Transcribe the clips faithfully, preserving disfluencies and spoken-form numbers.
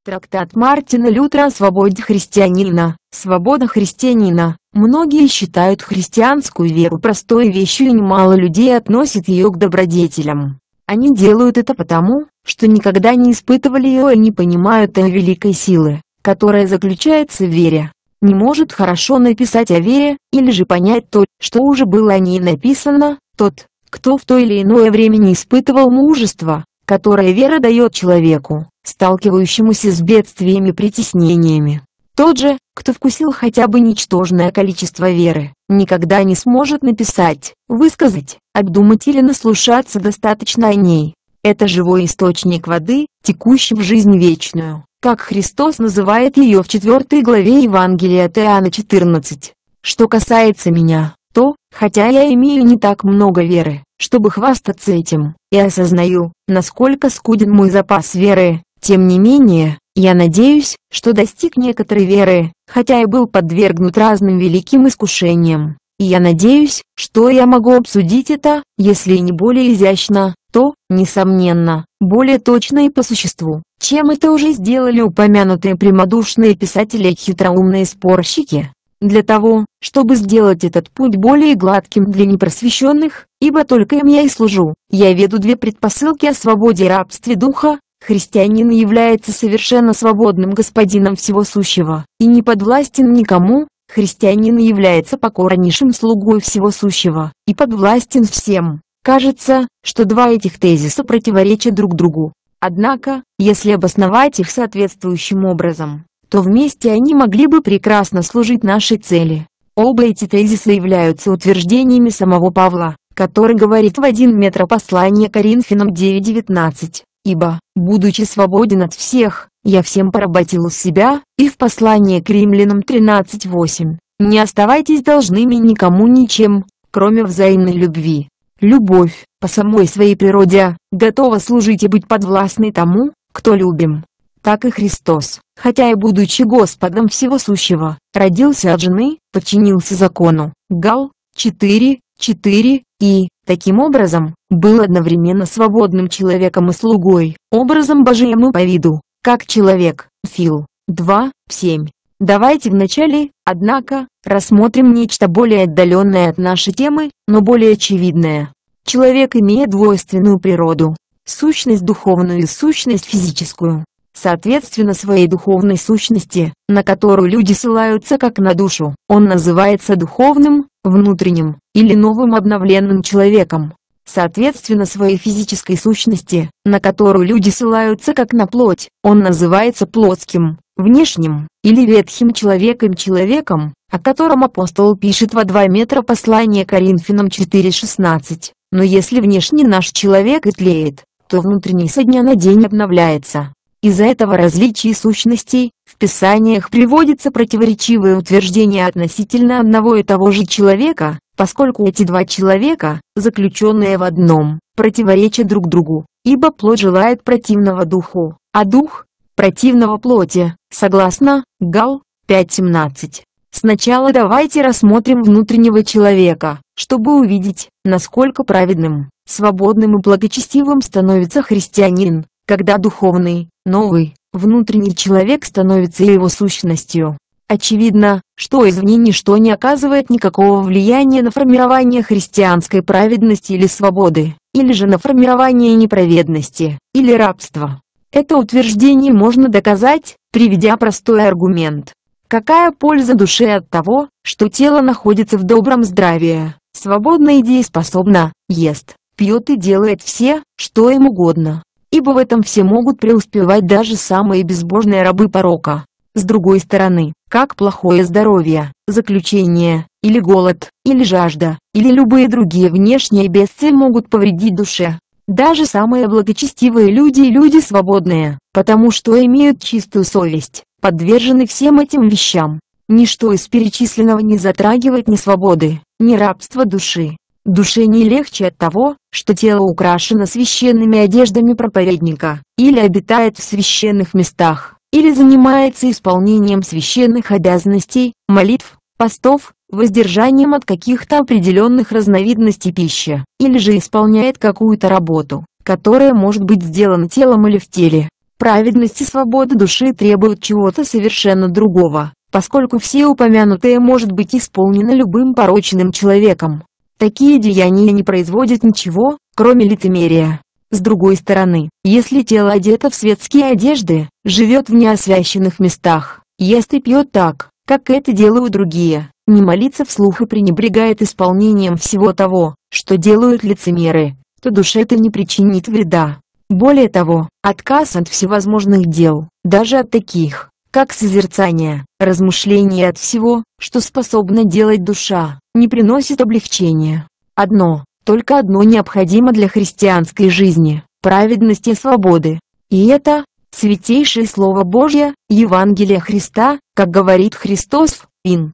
Трактат Мартина Лютера о свободе христианина. Свобода христианина. Многие считают христианскую веру простой вещью, и немало людей относят ее к добродетелям. Они делают это потому, что никогда не испытывали ее и не понимают той великой силы, которая заключается в вере. Не может хорошо написать о вере, или же понять то, что уже было о ней написано, тот, кто в то или иное время не испытывал мужества, которое вера дает человеку, сталкивающемуся с бедствиями и притеснениями. Тот же, кто вкусил хотя бы ничтожное количество веры, никогда не сможет написать, высказать, обдумать или наслушаться достаточно о ней. Это живой источник воды, текущий в жизнь вечную, как Христос называет ее в четвёртой главе Евангелия от Иоанна четырнадцать. Что касается меня, то, хотя я имею не так много веры, чтобы хвастаться этим, и осознаю, насколько скуден мой запас веры, тем не менее, я надеюсь, что достиг некоторой веры, хотя и был подвергнут разным великим искушениям. И я надеюсь, что я могу обсудить это, если и не более изящно, то, несомненно, более точно и по существу, чем это уже сделали упомянутые прямодушные писатели и хитроумные спорщики. Для того, чтобы сделать этот путь более гладким для непросвещенных, ибо только им я и служу, я веду две предпосылки о свободе и рабстве духа. Христианин является совершенно свободным господином всего сущего, и не подвластен никому. Христианин является покорнейшим слугой всего сущего, и подвластен всем. Кажется, что два этих тезиса противоречат друг другу. Однако, если обосновать их соответствующим образом, то вместе они могли бы прекрасно служить нашей цели. Оба эти тезиса являются утверждениями самого Павла, который говорит в один метр послания Коринфянам девять девятнадцать. «Ибо, будучи свободен от всех, я всем поработил себя», и в послании к Римлянам тринадцать восемь. «Не оставайтесь должными никому ничем, кроме взаимной любви». Любовь, по самой своей природе, готова служить и быть подвластной тому, кто любим. Так и Христос, хотя и будучи Господом всего сущего, родился от жены, подчинился закону. Гал. четыре, четыре, и, таким образом, был одновременно свободным человеком и слугой, образом Божиим и по виду, как человек. Фил. два, семь. Давайте вначале, однако, рассмотрим нечто более отдаленное от нашей темы, но более очевидное. Человек имеет двойственную природу, сущность духовную и сущность физическую. Соответственно своей духовной сущности, на которую люди ссылаются как на душу, он называется духовным, внутренним, или новым обновленным человеком. Соответственно своей физической сущности, на которую люди ссылаются как на плоть, он называется плотским, внешним, или ветхим человеком человеком, о котором апостол пишет во два метра послания Коринфянам четыре шестнадцать. Но если внешний наш человек и тлеет, то внутренний со дня на день обновляется. Из-за этого различия сущностей, в Писаниях приводится противоречивые утверждения относительно одного и того же человека, поскольку эти два человека, заключенные в одном, противоречат друг другу, ибо плоть желает противного духу, а дух – противного плоти, согласно Гал. пять семнадцать. Сначала давайте рассмотрим внутреннего человека, чтобы увидеть, насколько праведным, свободным и благочестивым становится христианин, когда духовный, новый, внутренний человек становится его сущностью. Очевидно, что извне ничто не оказывает никакого влияния на формирование христианской праведности или свободы, или же на формирование неправедности, или рабства. Это утверждение можно доказать, приведя простой аргумент. Какая польза душе от того, что тело находится в добром здравии, свободно и дееспособно, ест, пьет и делает все, что им угодно? Ибо в этом все могут преуспевать даже самые безбожные рабы порока. С другой стороны, как плохое здоровье, заключение, или голод, или жажда, или любые другие внешние бедствия могут повредить душе. Даже самые благочестивые люди и люди свободные, потому что имеют чистую совесть, подвержены всем этим вещам. Ничто из перечисленного не затрагивает ни свободы, ни рабства души. Душе не легче от того, что тело украшено священными одеждами проповедника, или обитает в священных местах, или занимается исполнением священных обязанностей, молитв, постов, воздержанием от каких-то определенных разновидностей пищи, или же исполняет какую-то работу, которая может быть сделана телом или в теле. Праведность и свобода души требуют чего-то совершенно другого, поскольку все упомянутое может быть исполнено любым порочным человеком. Такие деяния не производят ничего, кроме лицемерия. С другой стороны, если тело одето в светские одежды, живет в неосвященных местах, ест и пьет так, как это делают другие, не молится вслух и пренебрегает исполнением всего того, что делают лицемеры, то душе это не причинит вреда. Более того, отказ от всевозможных дел, даже от таких, как созерцание, размышление от всего, что способна делать душа, не приносит облегчения. Одно, только одно необходимо для христианской жизни – праведности и свободы. И это – святейшее Слово Божье, Евангелие Христа, как говорит Христос в Ин.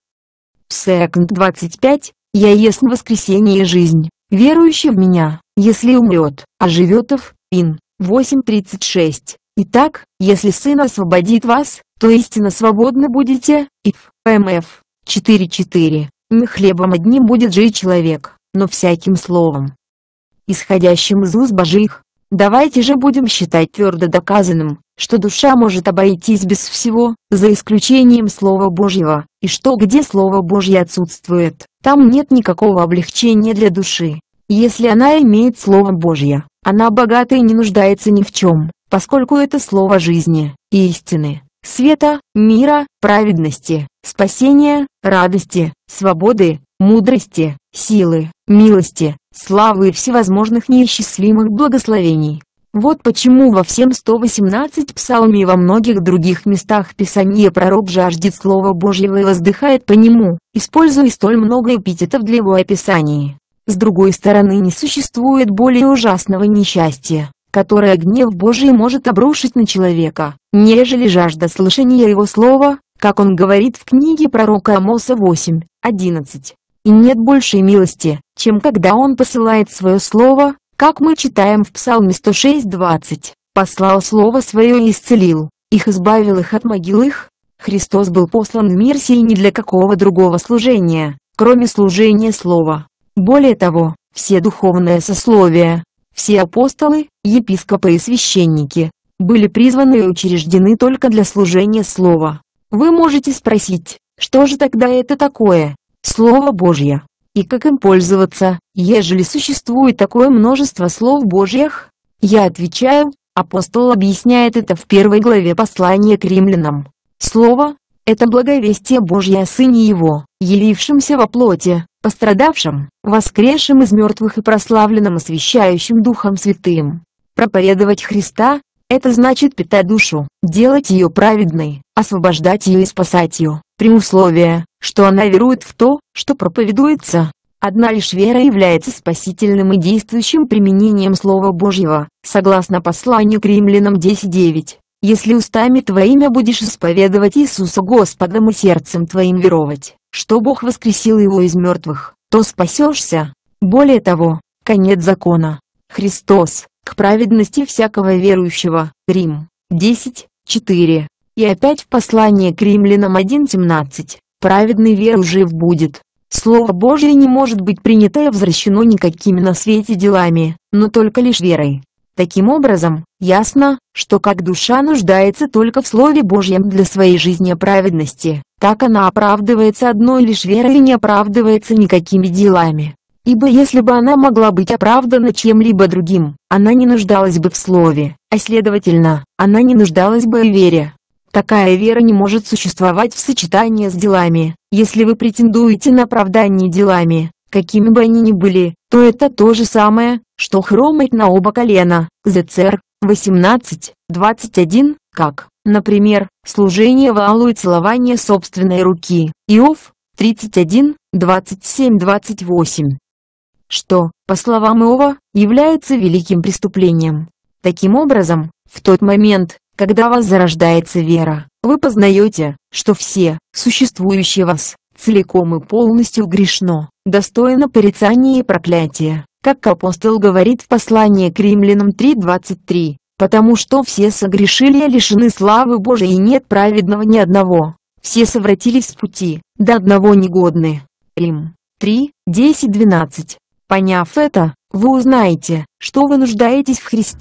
Секунд двадцать пять, «Я есть воскресение и жизнь, верующий в Меня, если умрет, а живет в Ин. восемь тридцать шесть. Итак, если Сын освободит вас, то истинно свободны будете». И в эм эф четыре четыре. «Не хлебом одним будет жить человек, но всяким словом, исходящим из уст Божьих». Давайте же будем считать твердо доказанным, что душа может обойтись без всего, за исключением Слова Божьего, и что где Слово Божье отсутствует, там нет никакого облегчения для души. Если она имеет Слово Божье, она богата и не нуждается ни в чем, поскольку это Слово жизни, истины, света, мира, праведности, спасения, радости, свободы, мудрости, силы, милости, славы и всевозможных неисчислимых благословений. Вот почему во всем сто восемнадцать псалме и во многих других местах Писания пророк жаждет Слова Божьего и воздыхает по нему, используя столь много эпитетов для его описания. С другой стороны, не существует более ужасного несчастья, которое гнев Божий может обрушить на человека, нежели жажда слышания его слова, как он говорит в книге пророка Амоса восемь одиннадцать. И нет большей милости, чем когда он посылает свое слово, как мы читаем в Псалме сто шесть двадцать, «Послал слово свое и исцелил, их избавил их от могил их». Христос был послан в мир сей не для какого другого служения, кроме служения слова. Более того, все духовные сословия, все апостолы, епископы и священники, были призваны и учреждены только для служения слова. Вы можете спросить, что же тогда это такое Слово Божье, и как им пользоваться, ежели существует такое множество слов Божьих? Я отвечаю, апостол объясняет это в первой главе послания к римлянам. Слово – это благовестие Божье о Сыне Его, явившемся во плоти, пострадавшем, воскресшем из мертвых и прославленном освящающим Духом Святым. Проповедовать Христа – это значит питать душу, делать ее праведной, освобождать ее и спасать ее, при условии, что она верует в то, что проповедуется. Одна лишь вера является спасительным и действующим применением Слова Божьего, согласно посланию к римлянам десять девять. «Если устами твоими будешь исповедовать Иисуса Господом и сердцем твоим веровать, что Бог воскресил его из мертвых, то спасешься». Более того, конец закона. Христос, к праведности всякого верующего. Рим десять четыре. И опять в послании к римлянам один семнадцать. «Праведный верою жив будет». Слово Божье не может быть принято и возвращено никакими на свете делами, но только лишь верой. Таким образом, ясно, что как душа нуждается только в Слове Божьем для своей жизни праведности, так она оправдывается одной лишь верой и не оправдывается никакими делами. Ибо если бы она могла быть оправдана чем-либо другим, она не нуждалась бы в Слове, а следовательно, она не нуждалась бы и в вере. Такая вера не может существовать в сочетании с делами. Если вы претендуете на оправдание делами, какими бы они ни были, то это то же самое, что хромать на оба колена. Зецер восемнадцать двадцать один, как, например, служение Ваалу и целование собственной руки. Иов тридцать один двадцать семь двадцать восемь. Что, по словам Иова, является великим преступлением. Таким образом, в тот момент, когда в вас зарождается вера, вы познаете, что все, существующее в вас, целиком и полностью грешно, достойно порицания и проклятия, как апостол говорит в послании к римлянам три двадцать три, потому что все согрешили и лишены славы Божией и нет праведного ни одного, все совратились с пути, до одного негодны. Рим три десять двенадцать. Поняв это, вы узнаете, что вы нуждаетесь в Христе,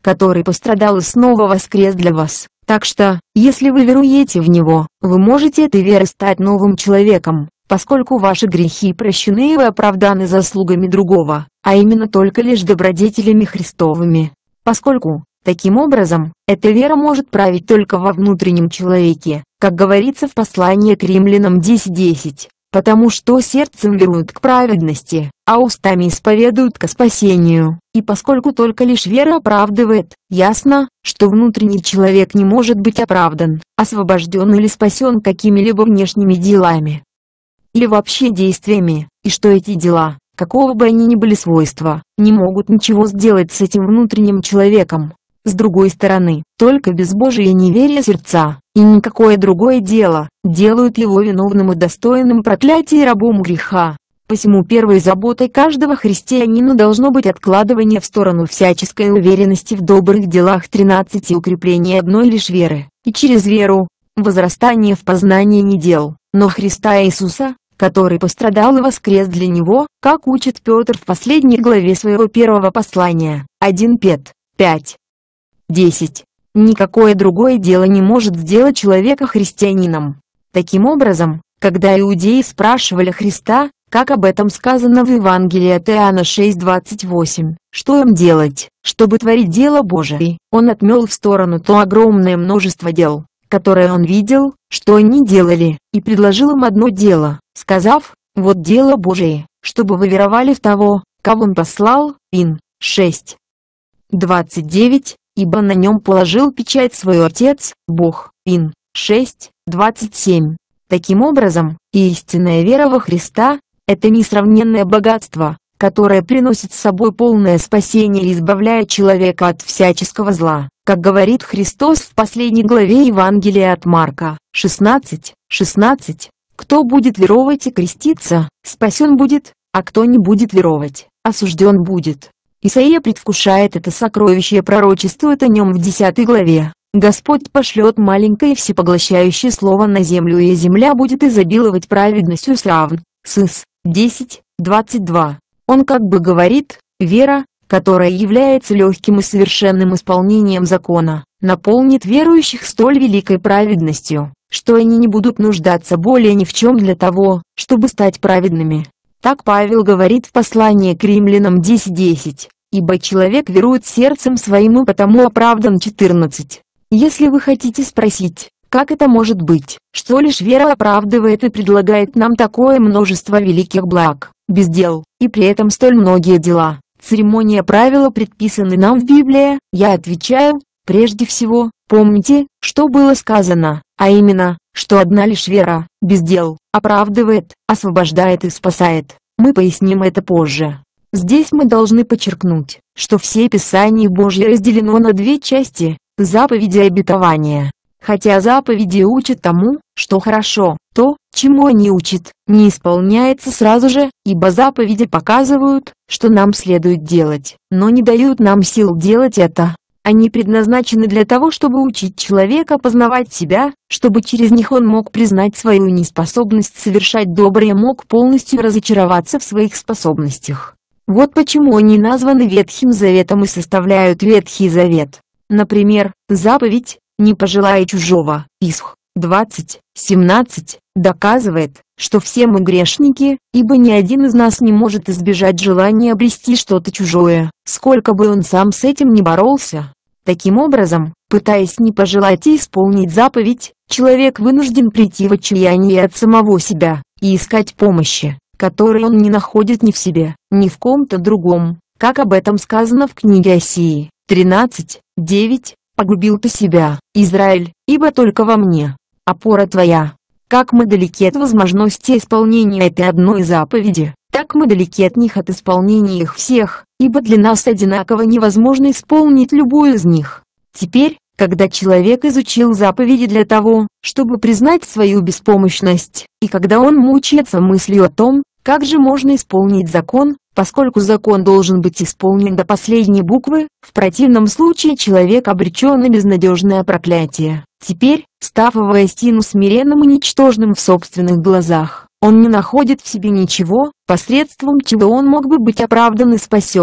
который пострадал и снова воскрес для вас. Так что, если вы веруете в Него, вы можете этой верой стать новым человеком, поскольку ваши грехи прощены и вы оправданы заслугами другого, а именно только лишь добродетелями Христовыми. Поскольку, таким образом, эта вера может править только во внутреннем человеке, как говорится в послании к Римлянам десять десять. Потому что сердцем веруют к праведности, а устами исповедуют ко спасению. И поскольку только лишь вера оправдывает, ясно, что внутренний человек не может быть оправдан, освобожден или спасен какими-либо внешними делами или вообще действиями, и что эти дела, какого бы они ни были свойства, не могут ничего сделать с этим внутренним человеком. С другой стороны, только безбожие неверие сердца, и никакое другое дело, делают его виновным и достойным проклятия и рабом греха. Посему первой заботой каждого христианина должно быть откладывание в сторону всяческой уверенности в добрых делах тринадцать и укрепление одной лишь веры, и через веру, возрастание в познании не дел, но Христа Иисуса, который пострадал и воскрес для него, как учит Петр в последней главе своего первого послания, один Петр пять десять. Никакое другое дело не может сделать человека христианином. Таким образом, когда иудеи спрашивали Христа, как об этом сказано в Евангелии от Иоанна шесть двадцать восемь, что им делать, чтобы творить дело Божие, он отмел в сторону то огромное множество дел, которое он видел, что они делали, и предложил им одно дело, сказав: «Вот дело Божие, чтобы вы веровали в того, кого он послал». Ин шесть двадцать девять. Ибо на нем положил печать свой Отец, Бог. Ин шесть двадцать семь. Таким образом, истинная вера во Христа – это несравненное богатство, которое приносит с собой полное спасение и избавляет человека от всяческого зла, как говорит Христос в последней главе Евангелия от Марка, шестнадцать шестнадцать. «Кто будет веровать и креститься, спасен будет, а кто не будет веровать, осужден будет». Исаия предвкушает это сокровище и пророчествует о нем в десятой главе. Господь пошлет маленькое всепоглощающее слово на землю, и земля будет изобиловать праведностью сравн. Сыс десять двадцать два. Он как бы говорит: вера, которая является легким и совершенным исполнением закона, наполнит верующих столь великой праведностью, что они не будут нуждаться более ни в чем для того, чтобы стать праведными. Так Павел говорит в послании к Римлянам десять десять. Ибо человек верует сердцем своим и потому оправдан. четырнадцать. Если вы хотите спросить, как это может быть, что лишь вера оправдывает и предлагает нам такое множество великих благ, без дел, и при этом столь многие дела, церемония правила предписаны нам в Библии, я отвечаю: прежде всего, помните, что было сказано, а именно, что одна лишь вера, без дел, оправдывает, освобождает и спасает. Мы поясним это позже. Здесь мы должны подчеркнуть, что все Писание Божье разделено на две части – заповеди и обетования. Хотя заповеди учат тому, что хорошо, то, чему они учат, не исполняется сразу же, ибо заповеди показывают, что нам следует делать, но не дают нам сил делать это. Они предназначены для того, чтобы учить человека познавать себя, чтобы через них он мог признать свою неспособность совершать доброе и мог полностью разочароваться в своих способностях. Вот почему они названы Ветхим Заветом и составляют Ветхий Завет. Например, заповедь «Не пожелай чужого» Исх двадцать семнадцать доказывает, что все мы грешники, ибо ни один из нас не может избежать желания обрести что-то чужое, сколько бы он сам с этим ни боролся. Таким образом, пытаясь не пожелать и исполнить заповедь, человек вынужден прийти в отчаяние от самого себя и искать помощи, которой он не находит ни в себе, ни в ком-то другом, как об этом сказано в книге Осии, тринадцать девять, «Погубил ты себя, Израиль, ибо только во мне опора твоя». Как мы далеки от возможности исполнения этой одной заповеди, так мы далеки от них от исполнения их всех, ибо для нас одинаково невозможно исполнить любую из них. Теперь, когда человек изучил заповеди для того, чтобы признать свою беспомощность, и когда он мучается мыслью о том, как же можно исполнить закон, поскольку закон должен быть исполнен до последней буквы, в противном случае человек обречен на безнадежное проклятие. Теперь, став воистину смиренным и ничтожным в собственных глазах, он не находит в себе ничего, посредством чего он мог бы быть оправдан и спасен.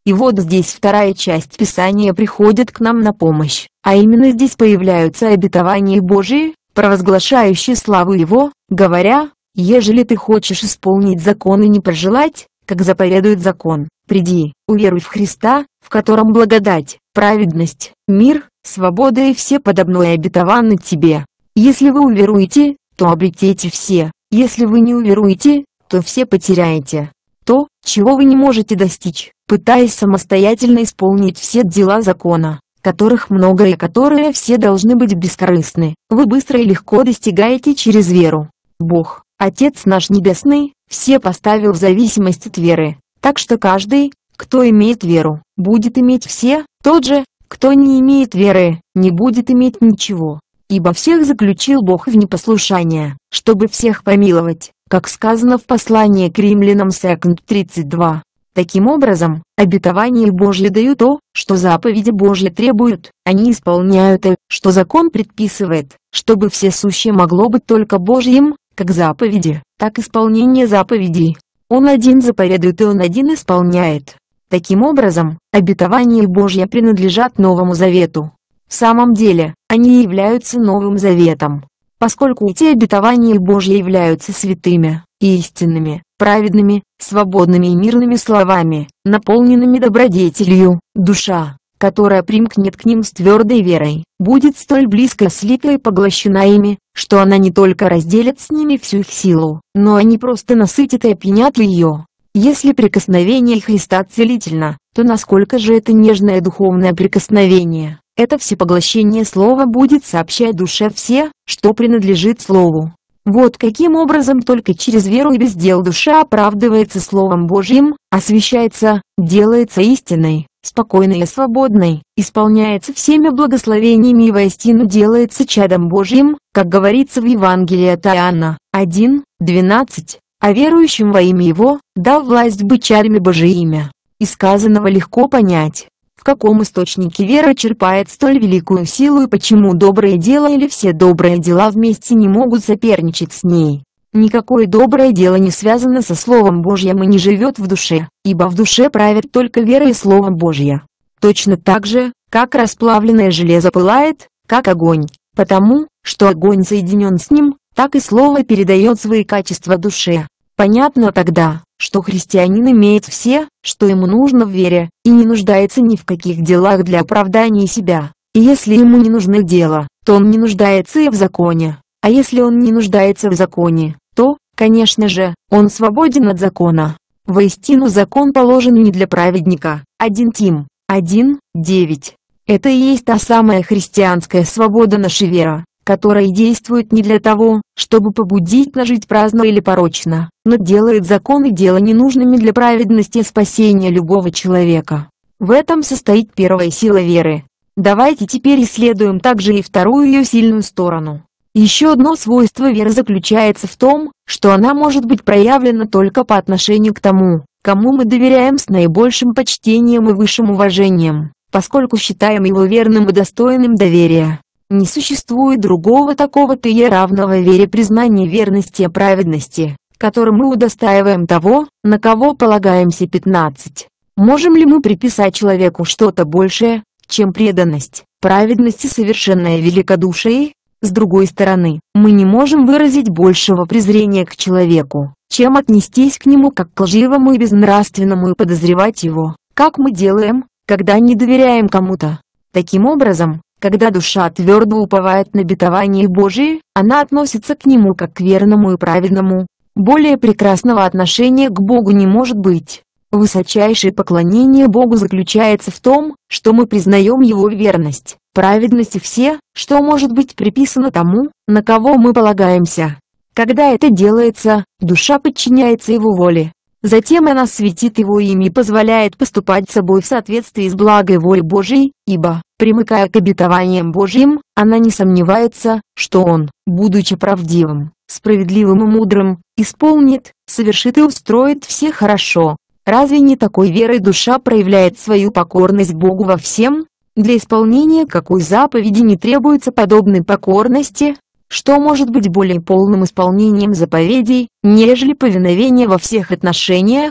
И вот здесь вторая часть Писания приходит к нам на помощь, а именно здесь появляются обетования Божии, провозглашающие славу Его, говоря: «Ежели ты хочешь исполнить закон и не пожелать, как заповедует закон, приди, уверуй в Христа, в котором благодать, праведность, мир, свобода и все подобное обетованы тебе. Если вы уверуете, то обретете все, если вы не уверуете, то все потеряете». То, чего вы не можете достичь, пытаясь самостоятельно исполнить все дела закона, которых много и которые все должны быть бескорыстны, вы быстро и легко достигаете через веру. Бог, Отец наш Небесный, все поставил в зависимость от веры, так что каждый, кто имеет веру, будет иметь все, тот же, кто не имеет веры, не будет иметь ничего. Ибо всех заключил Бог в непослушание, чтобы всех помиловать, как сказано в послании к Римлянам два тридцать два. Таким образом, обетования Божьи дают то, что заповеди Божьи требуют, они исполняют то, что закон предписывает, чтобы все сущее могло быть только Божьим, как заповеди, так исполнение заповедей. Он один заповедует и Он один исполняет. Таким образом, обетования Божьи принадлежат Новому Завету. В самом деле, они являются Новым Заветом. Поскольку эти обетования Божьи являются святыми, истинными, праведными, свободными и мирными словами, наполненными добродетелью, душа, которая примкнет к ним с твердой верой, будет столь близко слита и поглощена ими, что она не только разделит с ними всю их силу, но они просто насытят и опьянят ее. Если прикосновение Христа целительно, то насколько же это нежное духовное прикосновение, это всепоглощение Слова будет сообщать душе все, что принадлежит Слову. Вот каким образом только через веру и без дел душа оправдывается Словом Божьим, освящается, делается истинной, спокойной и свободной, исполняется всеми благословениями и воистину делается чадом Божьим, как говорится в Евангелии от Иоанна один двенадцать, а верующим во имя Его дал власть быть чадами Божиими. Из сказанного легко понять, в каком источнике вера черпает столь великую силу и почему доброе дело или все добрые дела вместе не могут соперничать с ней. Никакое доброе дело не связано со Словом Божьим и не живет в душе, ибо в душе правит только вера и Слово Божье. Точно так же, как расплавленное железо пылает, как огонь, потому, что огонь соединен с ним, так и Слово передает свои качества душе. Понятно тогда, что христианин имеет все, что ему нужно в вере, и не нуждается ни в каких делах для оправдания себя. И если ему не нужны дела, то он не нуждается и в законе. А если он не нуждается в законе, то, конечно же, он свободен от закона. Воистину закон положен не для праведника. один Тим. один девять. Это и есть та самая христианская свобода, наша вера, которая действует не для того, чтобы побудить нас жить праздно или порочно, но делает закон и дело ненужными для праведности и спасения любого человека. В этом состоит первая сила веры. Давайте теперь исследуем также и вторую ее сильную сторону. Еще одно свойство веры заключается в том, что она может быть проявлена только по отношению к тому, кому мы доверяем с наибольшим почтением и высшим уважением, поскольку считаем его верным и достойным доверия. Не существует другого такого тыя равного вере признания верности и праведности, которым мы удостаиваем того, на кого полагаемся. пятнадцать. Можем ли мы приписать человеку что-то большее, чем преданность, праведность и совершенное великодушие? С другой стороны, мы не можем выразить большего презрения к человеку, чем отнестись к нему как к лживому и безнравственному и подозревать его, как мы делаем, когда не доверяем кому-то. Таким образом, когда душа твердо уповает на обетование Божие, она относится к нему как к верному и праведному. Более прекрасного отношения к Богу не может быть. Высочайшее поклонение Богу заключается в том, что мы признаем Его верность, праведность и все, что может быть приписано тому, на кого мы полагаемся. Когда это делается, душа подчиняется Его воле. Затем она светит Его имя и позволяет поступать с собой в соответствии с благой волей Божией, ибо, примыкая к обетованиям Божьим, она не сомневается, что Он, будучи правдивым, справедливым и мудрым, исполнит, совершит и устроит все хорошо. Разве не такой верой душа проявляет свою покорность Богу во всем? Для исполнения какой заповеди не требуется подобной покорности? Что может быть более полным исполнением заповедей, нежели повиновение во всех отношениях?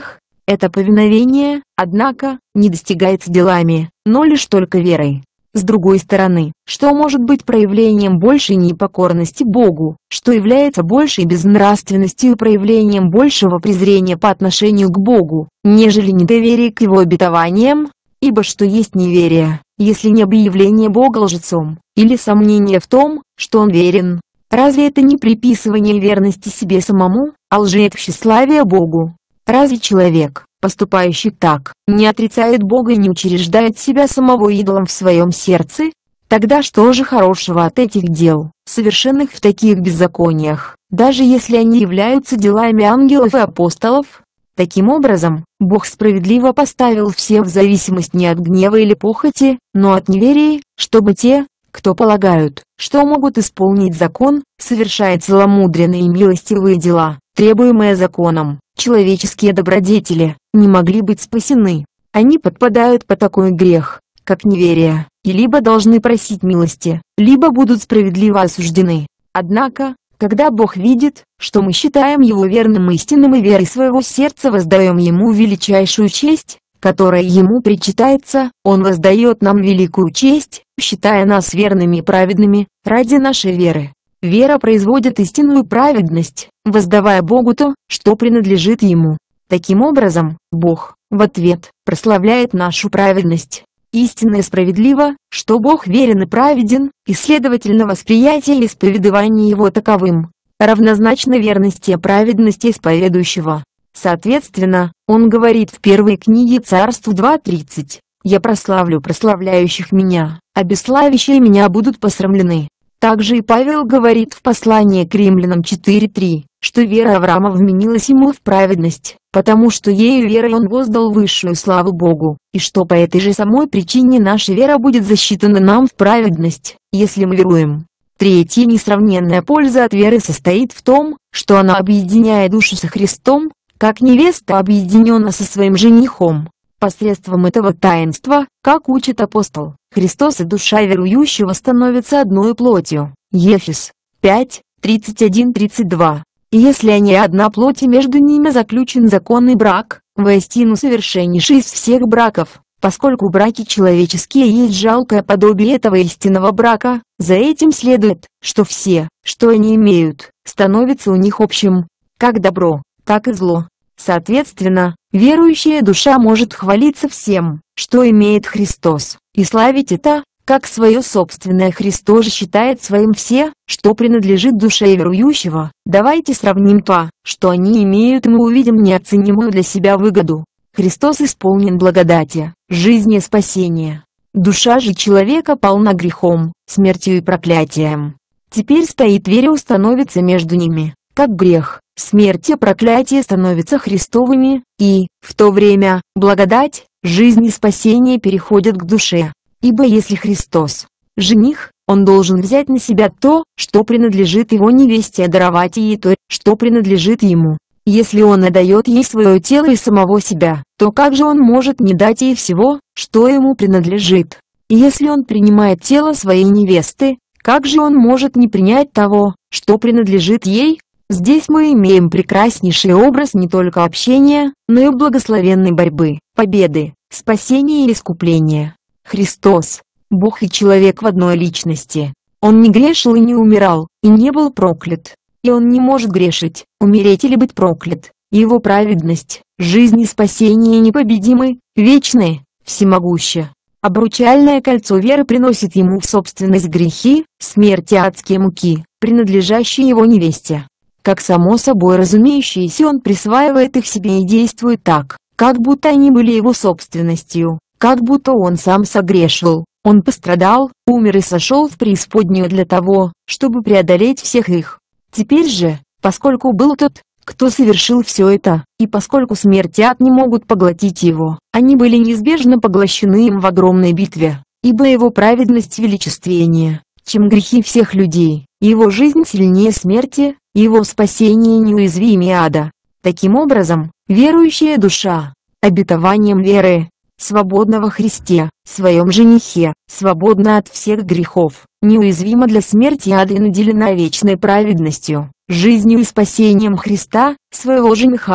Это повиновение, однако, не достигается делами, но лишь только верой. С другой стороны, что может быть проявлением большей непокорности Богу, что является большей безнравственностью и проявлением большего презрения по отношению к Богу, нежели недоверие к Его обетованиям? Ибо что есть неверие, если не объявление Бога лжецом, или сомнение в том, что Он верен? Разве это не приписывание верности себе самому, а лжи от тщеславия Богу? Разве человек, поступающий так, не отрицает Бога и не учреждает себя самого идолом в своем сердце? Тогда что же хорошего от этих дел, совершенных в таких беззакониях, даже если они являются делами ангелов и апостолов? Таким образом, Бог справедливо поставил всех в зависимость не от гнева или похоти, но от неверия, чтобы те, кто полагают, что могут исполнить закон, совершая целомудренные и милостивые дела, требуемые законом, человеческие добродетели, не могли быть спасены. Они подпадают под такой грех, как неверие, и либо должны просить милости, либо будут справедливо осуждены. Однако, когда Бог видит, что мы считаем Его верным и истинным и верой своего сердца воздаем Ему величайшую честь, которая Ему причитается, Он воздает нам великую честь, считая нас верными и праведными, ради нашей веры. Вера производит истинную праведность, воздавая Богу то, что принадлежит Ему. Таким образом, Бог, в ответ, прославляет нашу праведность. Истинно и справедливо, что Бог верен и праведен, и следовательно восприятие и исповедование Его таковым, равнозначно верности и праведности исповедующего. Соответственно, Он говорит в первой книге Царств два тридцать: «Я прославлю прославляющих Меня, а бесславящие Меня будут посрамлены». Также и Павел говорит в послании к Римлянам четыре три, что вера Авраама вменилась ему в праведность, потому что ею верой он воздал высшую славу Богу, и что по этой же самой причине наша вера будет засчитана нам в праведность, если мы веруем. Третья несравненная польза от веры состоит в том, что она объединяет душу со Христом, как невеста объединена со своим женихом. Посредством этого таинства, как учит апостол, Христос и душа верующего становятся одной плотью. Ефес пять тридцать один тридцать два. И если они одна плоть и между ними заключен законный брак, воистину совершеннейший из всех браков, поскольку браки человеческие есть жалкое подобие этого истинного брака, за этим следует, что все, что они имеют, становится у них общим, как добро, так и зло. Соответственно, верующая душа может хвалиться всем, что имеет Христос, и славить это, как свое собственное. Христос же считает своим все, что принадлежит душе верующего. Давайте сравним то, что они имеют, и мы увидим неоценимую для себя выгоду. Христос исполнен благодати, жизни и спасения. Душа же человека полна грехом, смертью и проклятием. Теперь стоит вере установится между ними, как грех, смерть и проклятие становятся Христовыми, и, в то время, благодать, жизнь и спасение переходят к душе. Ибо если Христос – жених, Он должен взять на себя то, что принадлежит Его невесте, и даровать ей то, что принадлежит Ему. Если Он отдает ей свое тело и самого себя, то как же Он может не дать ей всего, что Ему принадлежит? И если Он принимает тело своей невесты, как же Он может не принять того, что принадлежит ей? Здесь мы имеем прекраснейший образ не только общения, но и благословенной борьбы, победы, спасения и искупления. Христос – Бог и человек в одной личности. Он не грешил и не умирал, и не был проклят. И Он не может грешить, умереть или быть проклят. Его праведность, жизнь и спасение непобедимы, вечны, всемогущи. Обручальное кольцо веры приносит Ему в собственность грехи, смерть и адские муки, принадлежащие Его невесте. Как само собой разумеющееся, Он присваивает их себе и действует так, как будто они были Его собственностью, как будто Он сам согрешил. Он пострадал, умер и сошел в преисподнюю для того, чтобы преодолеть всех их. Теперь же, поскольку был тот, кто совершил все это, и поскольку смерть и ад не могут поглотить Его, они были неизбежно поглощены им в огромной битве, ибо Его праведность величественнее, чем грехи всех людей, Его жизнь сильнее смерти, Его спасение неуязвимее ада. Таким образом, верующая душа, обетованием веры, свободна во Христе, своем женихе, свободна от всех грехов, неуязвима для смерти и ада и наделена вечной праведностью, жизнью и спасением Христа, своего жениха.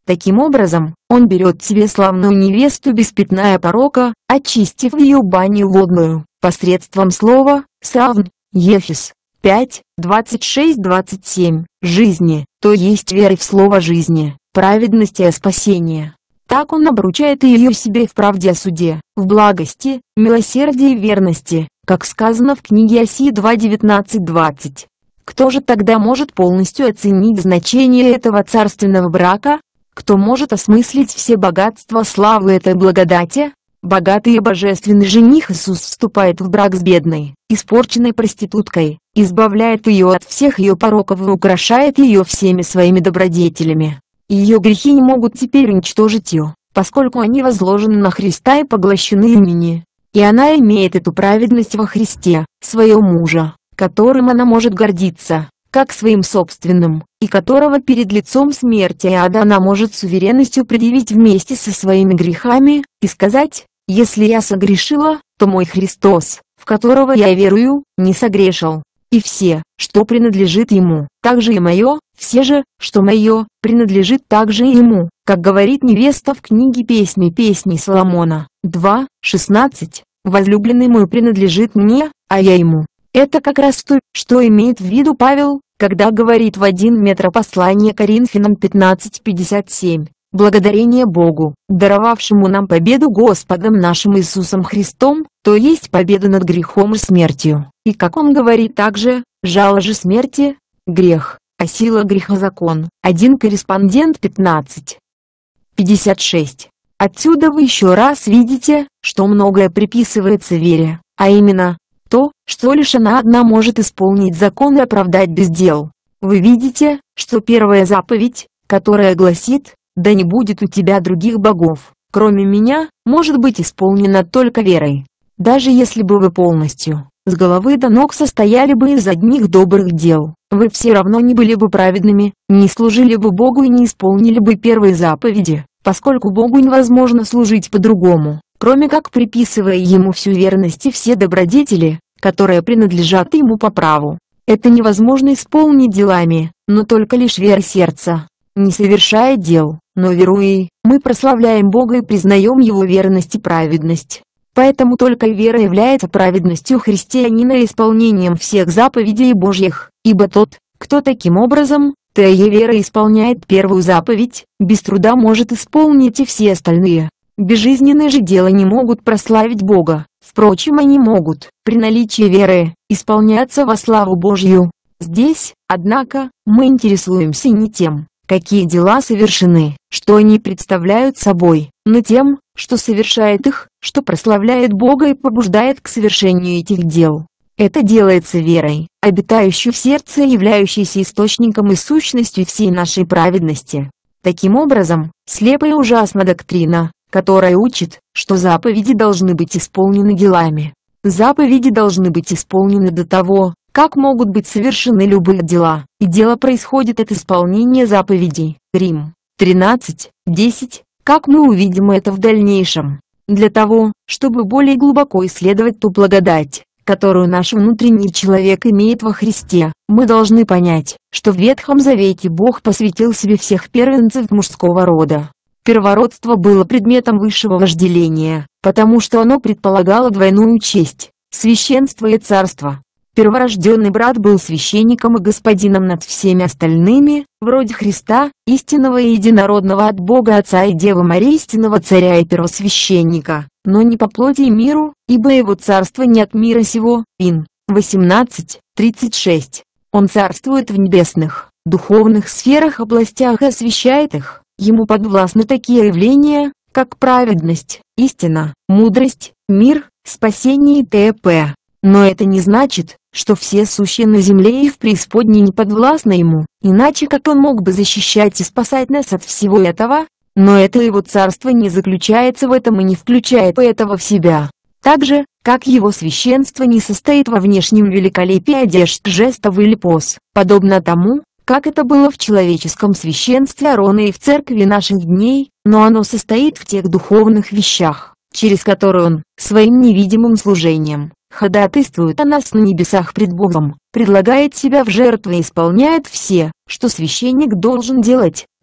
Таким образом, он берет себе славную невесту без пятна и порока, очистив ее баню водную, посредством слова «савн», Ефес пять, двадцать шесть двадцать семь, жизни, то есть веры в слово жизни, праведности и спасения. Так он обручает ее себе в правде о суде, в благости, милосердии и верности, как сказано в книге Осии два девятнадцать двадцать. Кто же тогда может полностью оценить значение этого царственного брака? Кто может осмыслить все богатства славы этой благодати? Богатый и божественный жених Иисус вступает в брак с бедной, испорченной проституткой, избавляет ее от всех ее пороков и украшает ее всеми своими добродетелями. Ее грехи не могут теперь уничтожить ее, поскольку они возложены на Христа и поглощены имени. И она имеет эту праведность во Христе, своего мужа, которым она может гордиться, как своим собственным, и которого перед лицом смерти и ада она может с уверенностью предъявить вместе со своими грехами, и сказать: «Если я согрешила, то мой Христос, в которого я верую, не согрешил, и все, что принадлежит Ему, также и мое, все же, что мое, принадлежит также и Ему», как говорит невеста в книге Песни Песней Соломона, два, шестнадцать, «Возлюбленный мой принадлежит мне, а я ему». Это как раз то, что имеет в виду Павел, когда говорит в один метр послание Коринфянам пятнадцать пятьдесят семь. Благодарение Богу, даровавшему нам победу Господом нашим Иисусом Христом, то есть победу над грехом и смертью. И как он говорит также, жало же смерти – грех, а сила греха – закон. один Корреспондент пятнадцать пятьдесят шесть. Отсюда вы еще раз видите, что многое приписывается вере, а именно, то, что лишь она одна может исполнить закон и оправдать без дел. Вы видите, что первая заповедь, которая гласит: «Да не будет у тебя других богов, кроме меня», может быть исполнена только верой. Даже если бы вы полностью, с головы до ног состояли бы из одних добрых дел, вы все равно не были бы праведными, не служили бы Богу и не исполнили бы первые заповеди, поскольку Богу невозможно служить по-другому, кроме как приписывая Ему всю верность и все добродетели, которые принадлежат Ему по праву. Это невозможно исполнить делами, но только лишь верой сердца. Не совершая дел, но веруя, мы прославляем Бога и признаем Его верность и праведность. Поэтому только вера является праведностью христианина и исполнением всех заповедей Божьих, ибо тот, кто таким образом, тая верой исполняет первую заповедь, без труда может исполнить и все остальные. Безжизненные же дела не могут прославить Бога, впрочем они могут, при наличии веры, исполняться во славу Божью. Здесь, однако, мы интересуемся не тем, какие дела совершены, что они представляют собой, но тем, что совершает их, что прославляет Бога и побуждает к совершению этих дел. Это делается верой, обитающей в сердце и являющейся источником и сущностью всей нашей праведности. Таким образом, слепая и ужасна доктрина, которая учит, что заповеди должны быть исполнены делами. Заповеди должны быть исполнены до того, как могут быть совершены любые дела, и дело происходит от исполнения заповедей. Рим тринадцать десять. Как мы увидим это в дальнейшем. Для того, чтобы более глубоко исследовать ту благодать, которую наш внутренний человек имеет во Христе, мы должны понять, что в Ветхом Завете Бог посвятил себе всех первенцев мужского рода. Первородство было предметом высшего вожделения, потому что оно предполагало двойную честь, священство и царство. Перворожденный брат был священником и господином над всеми остальными, вроде Христа, истинного и единородного от Бога Отца и Девы Марии, истинного царя и первосвященника, но не по плоти и миру, ибо его царство не от мира сего. Ин восемнадцать тридцать шесть. Он царствует в небесных, духовных сферах, областях и освящает их. Ему подвластны такие явления, как праведность, истина, мудрость, мир, спасение и т.п. Но это не значит, что все сущие на земле и в преисподней не подвластны ему, иначе как он мог бы защищать и спасать нас от всего этого? Но это его царство не заключается в этом и не включает этого в себя. Так же, как его священство не состоит во внешнем великолепии одежд, жестов или поз, подобно тому, как это было в человеческом священстве Аарона и в церкви наших дней, но оно состоит в тех духовных вещах, через которые он, своим невидимым служением, ходатайствует о нас на небесах пред Богом, предлагает себя в жертву и исполняет все, что священник должен делать,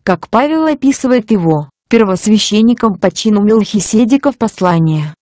как Павел описывает его, первосвященником по чину Мелхиседека в послании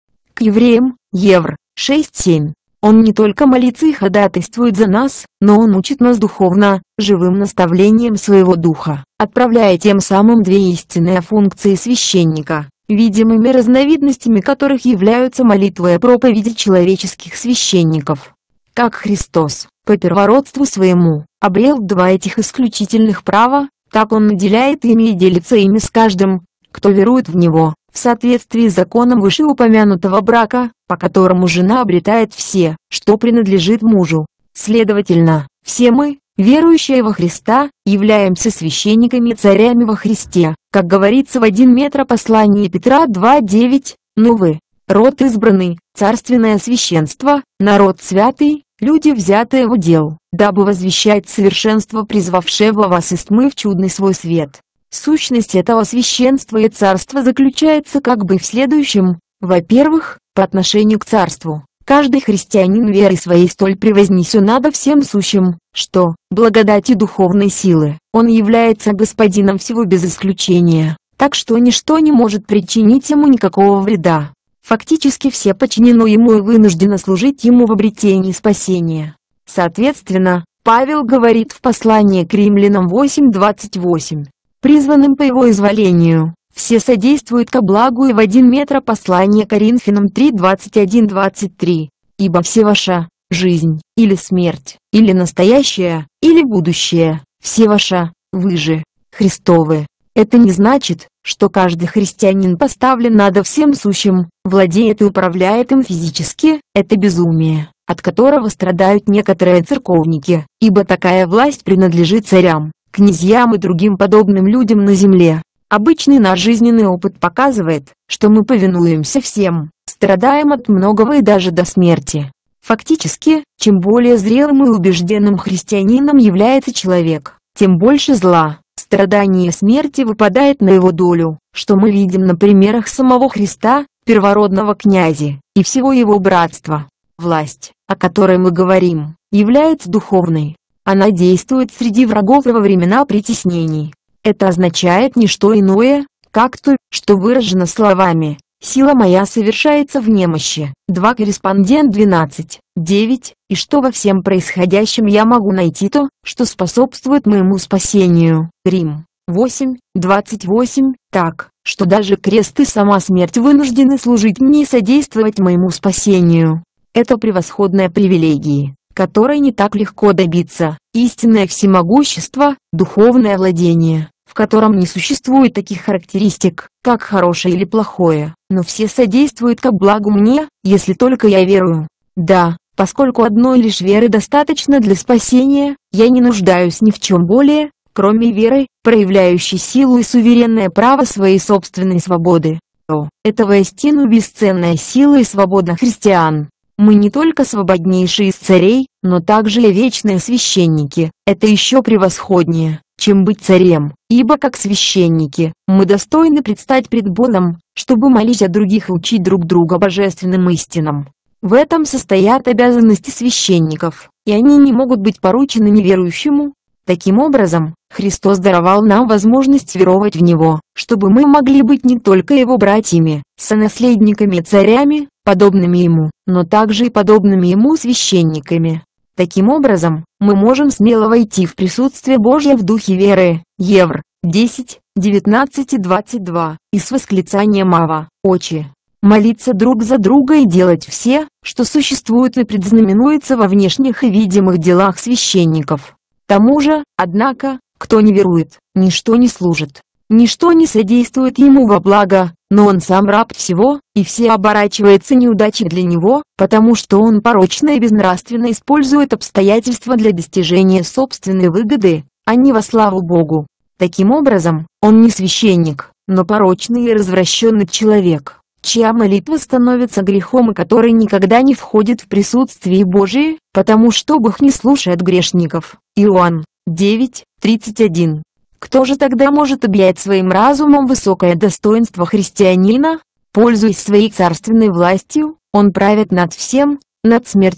к евреям, Евр, шесть семь. Он не только молится и ходатайствует за нас, но он учит нас духовно, живым наставлением своего духа, отправляя тем самым две истинные функции священника, видимыми разновидностями которых являются молитва и проповеди человеческих священников. Как Христос, по первородству своему, обрел два этих исключительных права, так Он наделяет ими и делится ими с каждым, кто верует в Него, в соответствии с законом вышеупомянутого брака, по которому жена обретает все, что принадлежит мужу. Следовательно, все мы, верующие во Христа, являемся священниками и царями во Христе, как говорится в один метр послании Петра два девять, но вы, род избранный, царственное священство, народ святый, люди, взятые в удел, дабы возвещать совершенство призвавшего вас из тьмы в чудный свой свет. Сущность этого священства и царства заключается как бы в следующем: во-первых, по отношению к царству, каждый христианин верой своей столь превознесен надо всем сущим, что, благодати духовной силы, он является господином всего без исключения, так что ничто не может причинить ему никакого вреда. Фактически все подчинены ему и вынуждены служить ему в обретении спасения. Соответственно, Павел говорит в послании к Римлянам восемь двадцать восемь. Призванным по его изволению, все содействуют ко благу, и в один метр послание Коринфянам три двадцать один двадцать три. Ибо все ваша жизнь, или смерть, или настоящее, или будущее, все ваша, вы же, Христовы. Это не значит, что каждый христианин поставлен над всем сущим, владеет и управляет им физически. Это безумие, от которого страдают некоторые церковники, ибо такая власть принадлежит царям, князьям и другим подобным людям на земле. Обычный наш жизненный опыт показывает, что мы повинуемся всем, страдаем от многого и даже до смерти. Фактически, чем более зрелым и убежденным христианином является человек, тем больше зла, страданий и смерти выпадает на его долю, что мы видим на примерах самого Христа, первородного князя, и всего его братства. Власть, о которой мы говорим, является духовной. Она действует среди врагов и во времена притеснений. Это означает не что иное, как то, что выражено словами «сила моя совершается в немощи» два Корреспондент двенадцать девять, и что во всем происходящем я могу найти то, что способствует моему спасению. Рим восемь двадцать восемь, так, что даже крест и сама смерть вынуждены служить мне и содействовать моему спасению. Это превосходная привилегия, которой не так легко добиться, истинное всемогущество, духовное владение, в котором не существует таких характеристик, как хорошее или плохое, но все содействуют ко благу мне, если только я верую. Да, поскольку одной лишь веры достаточно для спасения, я не нуждаюсь ни в чем более, кроме веры, проявляющей силу и суверенное право своей собственной свободы. О, это воистину бесценная сила и свобода христиан. Мы не только свободнейшие из царей, но также и вечные священники. Это еще превосходнее, чем быть царем, ибо как священники, мы достойны предстать пред Богом, чтобы молить о других и учить друг друга божественным истинам. В этом состоят обязанности священников, и они не могут быть поручены неверующему. Таким образом, Христос даровал нам возможность веровать в Него, чтобы мы могли быть не только Его братьями, сонаследниками и царями, подобными Ему, но также и подобными Ему священниками. Таким образом, мы можем смело войти в присутствие Божье в духе веры. Евр десять девятнадцать и двадцать два, и с восклицанием «Ава, Отче!» молиться друг за друга и делать все, что существует и предзнаменуется во внешних и видимых делах священников. Тому же, однако, кто не верует, ничто не служит, ничто не содействует ему во благо, но он сам раб всего, и все оборачивается неудачей для него, потому что он порочно и безнравственно использует обстоятельства для достижения собственной выгоды, а не во славу Богу. Таким образом, он не священник, но порочный и развращенный человек, чья молитва становится грехом и который никогда не входит в присутствие Божие, потому что Бог не слушает грешников. Иоанн девять тридцать один. Кто же тогда может объять своим разумом высокое достоинство христианина? Пользуясь своей царственной властью, он правит над всем, над смертью,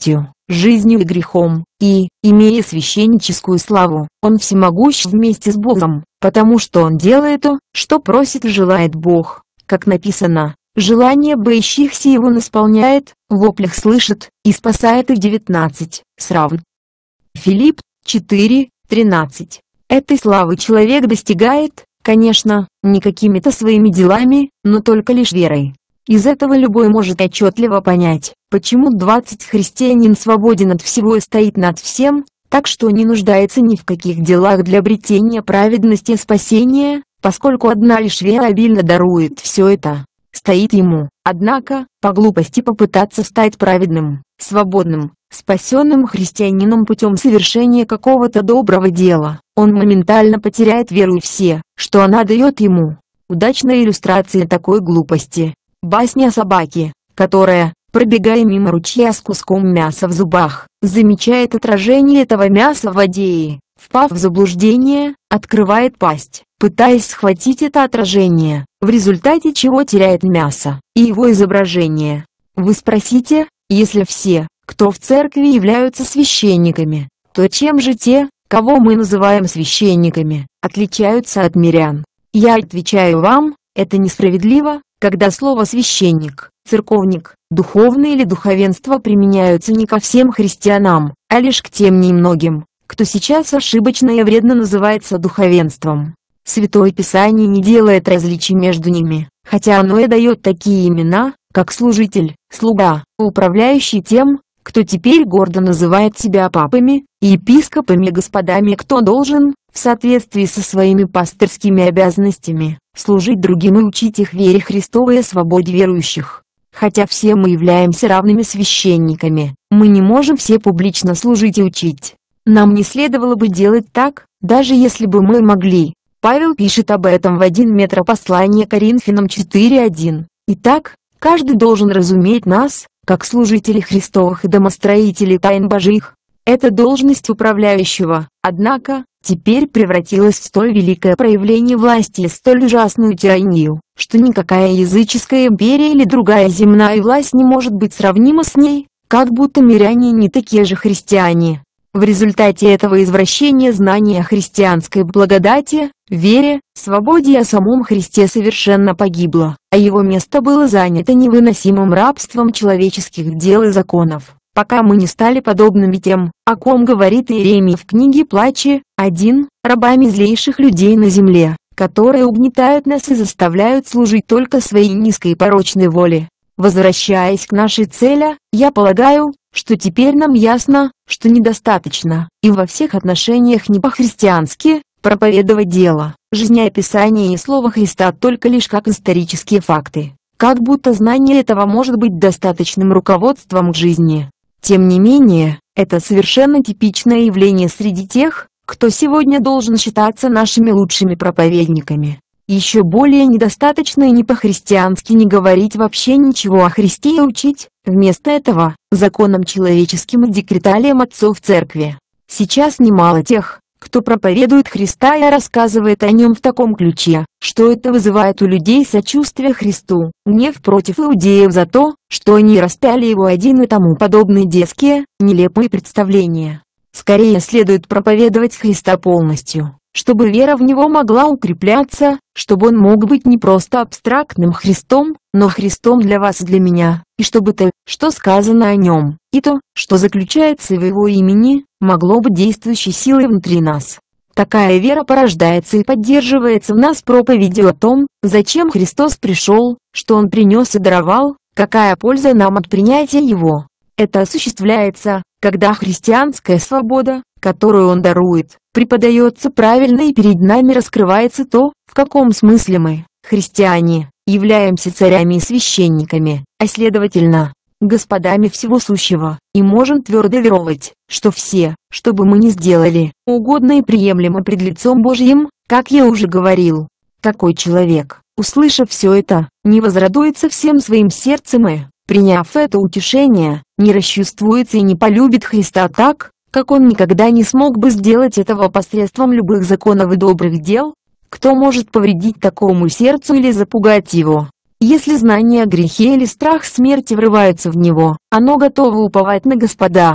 жизнью и грехом, и, имея священническую славу, он всемогущ вместе с Богом, потому что он делает то, что просит и желает Бог, как написано. Желание боящихся его исполняет, в воплях слышит, и спасает их. девятнадцать. Сравн. Филипп, четыре, тринадцать. Этой славы человек достигает, конечно, не какими-то своими делами, но только лишь верой. Из этого любой может отчетливо понять, почему двадцать христианин свободен от всего и стоит над всем, так что не нуждается ни в каких делах для обретения праведности и спасения, поскольку одна лишь вера обильно дарует все это. Стоит ему, однако, по глупости попытаться стать праведным, свободным, спасенным христианином путем совершения какого-то доброго дела. Он моментально потеряет веру и все, что она дает ему. Удачная иллюстрация такой глупости. Басня о собаке, которая, пробегая мимо ручья с куском мяса в зубах, замечает отражение этого мяса в воде и, впав в заблуждение, открывает пасть, пытаясь схватить это отражение, в результате чего теряет мясо и его изображение. Вы спросите, если все, кто в церкви являются священниками, то чем же те, кого мы называем священниками, отличаются от мирян? Я отвечаю вам, это несправедливо, когда слово «священник», «церковник», «духовный» или «духовенство» применяются не ко всем христианам, а лишь к тем немногим, кто сейчас ошибочно и вредно называется духовенством. Святое Писание не делает различий между ними, хотя оно и дает такие имена, как служитель, слуга, управляющий тем, кто теперь гордо называет себя папами, и епископами, господами, кто должен, в соответствии со своими пастырскими обязанностями, служить другим и учить их вере Христовой и свободе верующих. Хотя все мы являемся равными священниками, мы не можем все публично служить и учить. Нам не следовало бы делать так, даже если бы мы могли. Павел пишет об этом в один метро послание Коринфянам четыре один. Итак, каждый должен разуметь нас, как служителей Христовых и домостроителей тайн Божьих. Эта должность управляющего, однако, теперь превратилась в столь великое проявление власти и столь ужасную тиранию, что никакая языческая империя или другая земная власть не может быть сравнима с ней, как будто миряне не такие же христиане. В результате этого извращения знания о христианской благодати, вере, свободе и о самом Христе совершенно погибло, а его место было занято невыносимым рабством человеческих дел и законов, пока мы не стали подобными тем, о ком говорит Иеремия в книге «Плачи», один, рабами злейших людей на земле, которые угнетают нас и заставляют служить только своей низкой и порочной воле. Возвращаясь к нашей цели, я полагаю, что теперь нам ясно, что недостаточно, и во всех отношениях не по-христиански, проповедовать дело, жизнеописание и слово Христа только лишь как исторические факты, как будто знание этого может быть достаточным руководством к жизни. Тем не менее, это совершенно типичное явление среди тех, кто сегодня должен считаться нашими лучшими проповедниками. Еще более недостаточно и не по-христиански не говорить вообще ничего о Христе и учить, вместо этого, законам человеческим и декреталиям отцов церкви. Сейчас немало тех, кто проповедует Христа и рассказывает о нем в таком ключе, что это вызывает у людей сочувствие Христу, гнев против иудеев за то, что они распяли его один и тому подобные детские, нелепые представления. Скорее следует проповедовать Христа полностью, чтобы вера в Него могла укрепляться, чтобы Он мог быть не просто абстрактным Христом, но Христом для вас и для меня, и чтобы то, что сказано о Нем, и то, что заключается в Его имени, могло быть действующей силой внутри нас. Такая вера порождается и поддерживается в нас проповедью о том, зачем Христос пришел, что Он принес и даровал, какая польза нам от принятия Его. Это осуществляется, когда христианская свобода, которую Он дарует, преподается правильно и перед нами раскрывается то, в каком смысле мы, христиане, являемся царями и священниками, а следовательно, господами всего сущего, и можем твердо веровать, что все, что бы мы ни сделали, угодно и приемлемо пред лицом Божьим, как я уже говорил. Такой человек, услышав все это, не возрадуется всем своим сердцем и, приняв это утешение, не расчувствуется и не полюбит Христа так, как он никогда не смог бы сделать этого посредством любых законов и добрых дел. Кто может повредить такому сердцу или запугать его? Если знание о грехе или страх смерти врываются в него, оно готово уповать на Господа.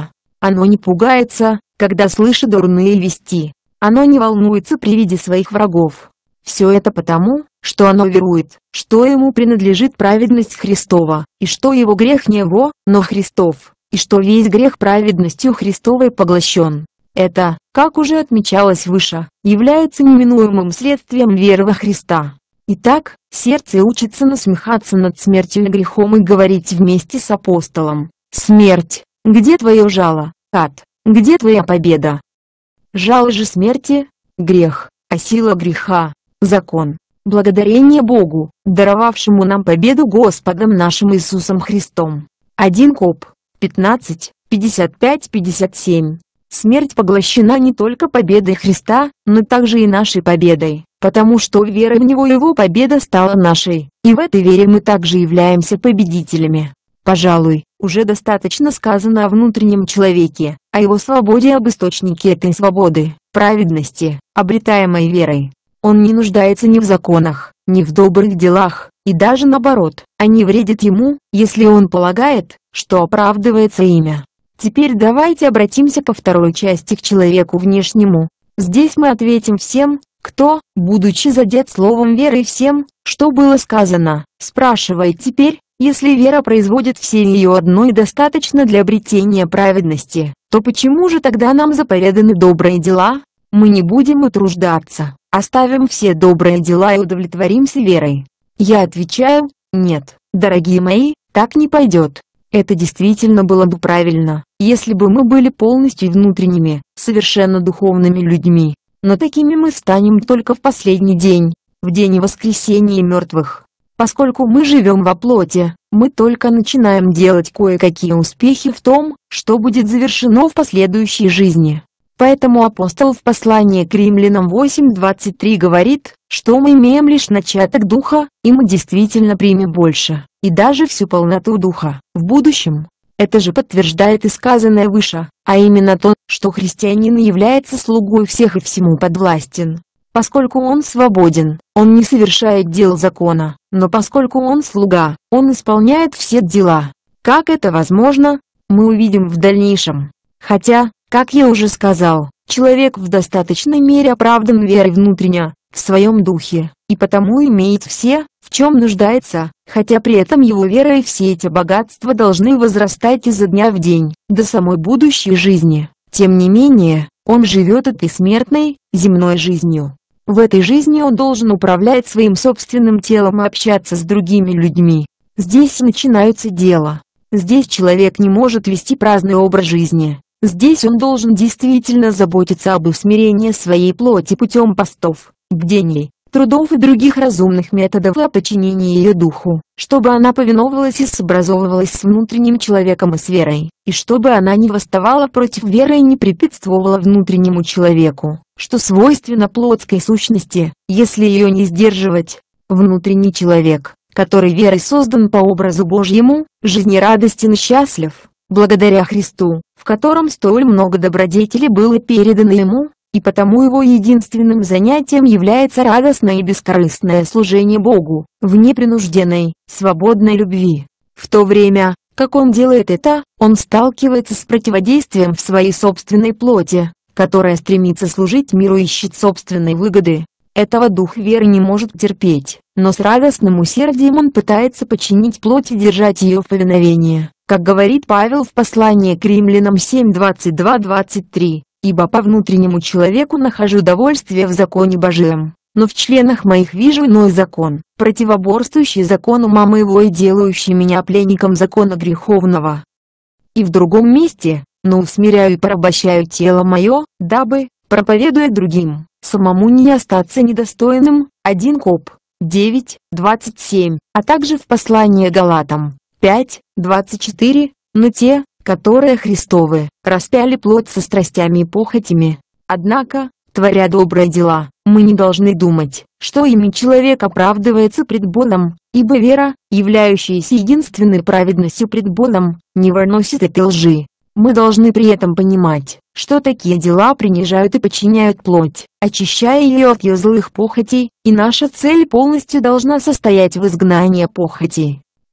Оно не пугается, когда слышит дурные вести. Оно не волнуется при виде своих врагов. Все это потому, что оно верует, что ему принадлежит праведность Христова, и что его грех не его, но Христов, и что весь грех праведностью Христовой поглощен. Это, как уже отмечалось выше, является неминуемым следствием веры во Христа. Итак, сердце учится насмехаться над смертью и грехом и говорить вместе с апостолом: «Смерть, где твое жало? Ад, где твоя победа?» Жало же смерти – грех, а сила греха – закон. Благодарение Богу, даровавшему нам победу Господом нашим Иисусом Христом. один Коп. пятнадцать, пятьдесят пять пятьдесят семь. Смерть поглощена не только победой Христа, но также и нашей победой, потому что верой в Него Его победа стала нашей, и в этой вере мы также являемся победителями. Пожалуй, уже достаточно сказано о внутреннем человеке, о его свободе, об источнике этой свободы, праведности, обретаемой верой. Он не нуждается ни в законах, ни в добрых делах, и даже наоборот, они вредят ему, если он полагает, что оправдывается имя. Теперь давайте обратимся ко второй части, к человеку внешнему. Здесь мы ответим всем, кто, будучи задет словом веры всем, что было сказано, спрашивает теперь: если вера производит все ее одно и достаточно для обретения праведности, то почему же тогда нам заповеданы добрые дела? Мы не будем утруждаться, оставим все добрые дела и удовлетворимся верой. Я отвечаю: нет, дорогие мои, так не пойдет. Это действительно было бы правильно, если бы мы были полностью внутренними, совершенно духовными людьми. Но такими мы станем только в последний день, в день воскресения мертвых. Поскольку мы живем во плоти, мы только начинаем делать кое-какие успехи в том, что будет завершено в последующей жизни. Поэтому апостол в послании к Римлянам восемь двадцать три говорит, что мы имеем лишь начаток Духа, и мы действительно примем больше, и даже всю полноту Духа, в будущем. Это же подтверждает и сказанное выше, а именно то, что христианин является слугой всех и всему подвластен. Поскольку он свободен, он не совершает дел закона, но поскольку он слуга, он исполняет все дела. Как это возможно, мы увидим в дальнейшем. Хотя, как я уже сказал, человек в достаточной мере оправдан верой внутренне, в своем духе, и потому имеет все, в чем нуждается, хотя при этом его вера и все эти богатства должны возрастать изо дня в день, до самой будущей жизни. Тем не менее, он живет этой смертной, земной жизнью. В этой жизни он должен управлять своим собственным телом и общаться с другими людьми. Здесь начинается дело. Здесь человек не может вести праздный образ жизни. Здесь он должен действительно заботиться об усмирении своей плоти путем постов, бдений, трудов и других разумных методов и о подчинении ее духу, чтобы она повиновалась и сообразовывалась с внутренним человеком и с верой, и чтобы она не восставала против веры и не препятствовала внутреннему человеку, что свойственно плотской сущности, если ее не сдерживать. Внутренний человек, который верой создан по образу Божьему, жизнерадостен и счастлив, благодаря Христу, в котором столь много добродетели было передано ему, и потому его единственным занятием является радостное и бескорыстное служение Богу, в непринужденной, свободной любви. В то время, как он делает это, он сталкивается с противодействием в своей собственной плоти, которая стремится служить миру и ищет собственной выгоды. Этого дух веры не может терпеть, но с радостным усердием он пытается подчинить плоть и держать ее в повиновении, как говорит Павел в послании к Римлянам семь двадцать два двадцать три. «Ибо по внутреннему человеку нахожу довольствие в законе Божием, но в членах моих вижу иной закон, противоборствующий закону ума моего и делающий меня пленником закона греховного». И в другом месте: «Но усмиряю и порабощаю тело мое, дабы, проповедуя другим, самому не остаться недостойным». один Коп. девять двадцать семь, а также в послании Галатам пять двадцать четыре, «Но те, которые Христовы, распяли плоть со страстями и похотями». Однако, творя добрые дела, мы не должны думать, что ими человек оправдывается пред Богом, ибо вера, являющаяся единственной праведностью пред Богом, не выносит этой лжи. Мы должны при этом понимать, что такие дела принижают и подчиняют плоть, очищая ее от ее злых похотей, и наша цель полностью должна состоять в изгнании похотей.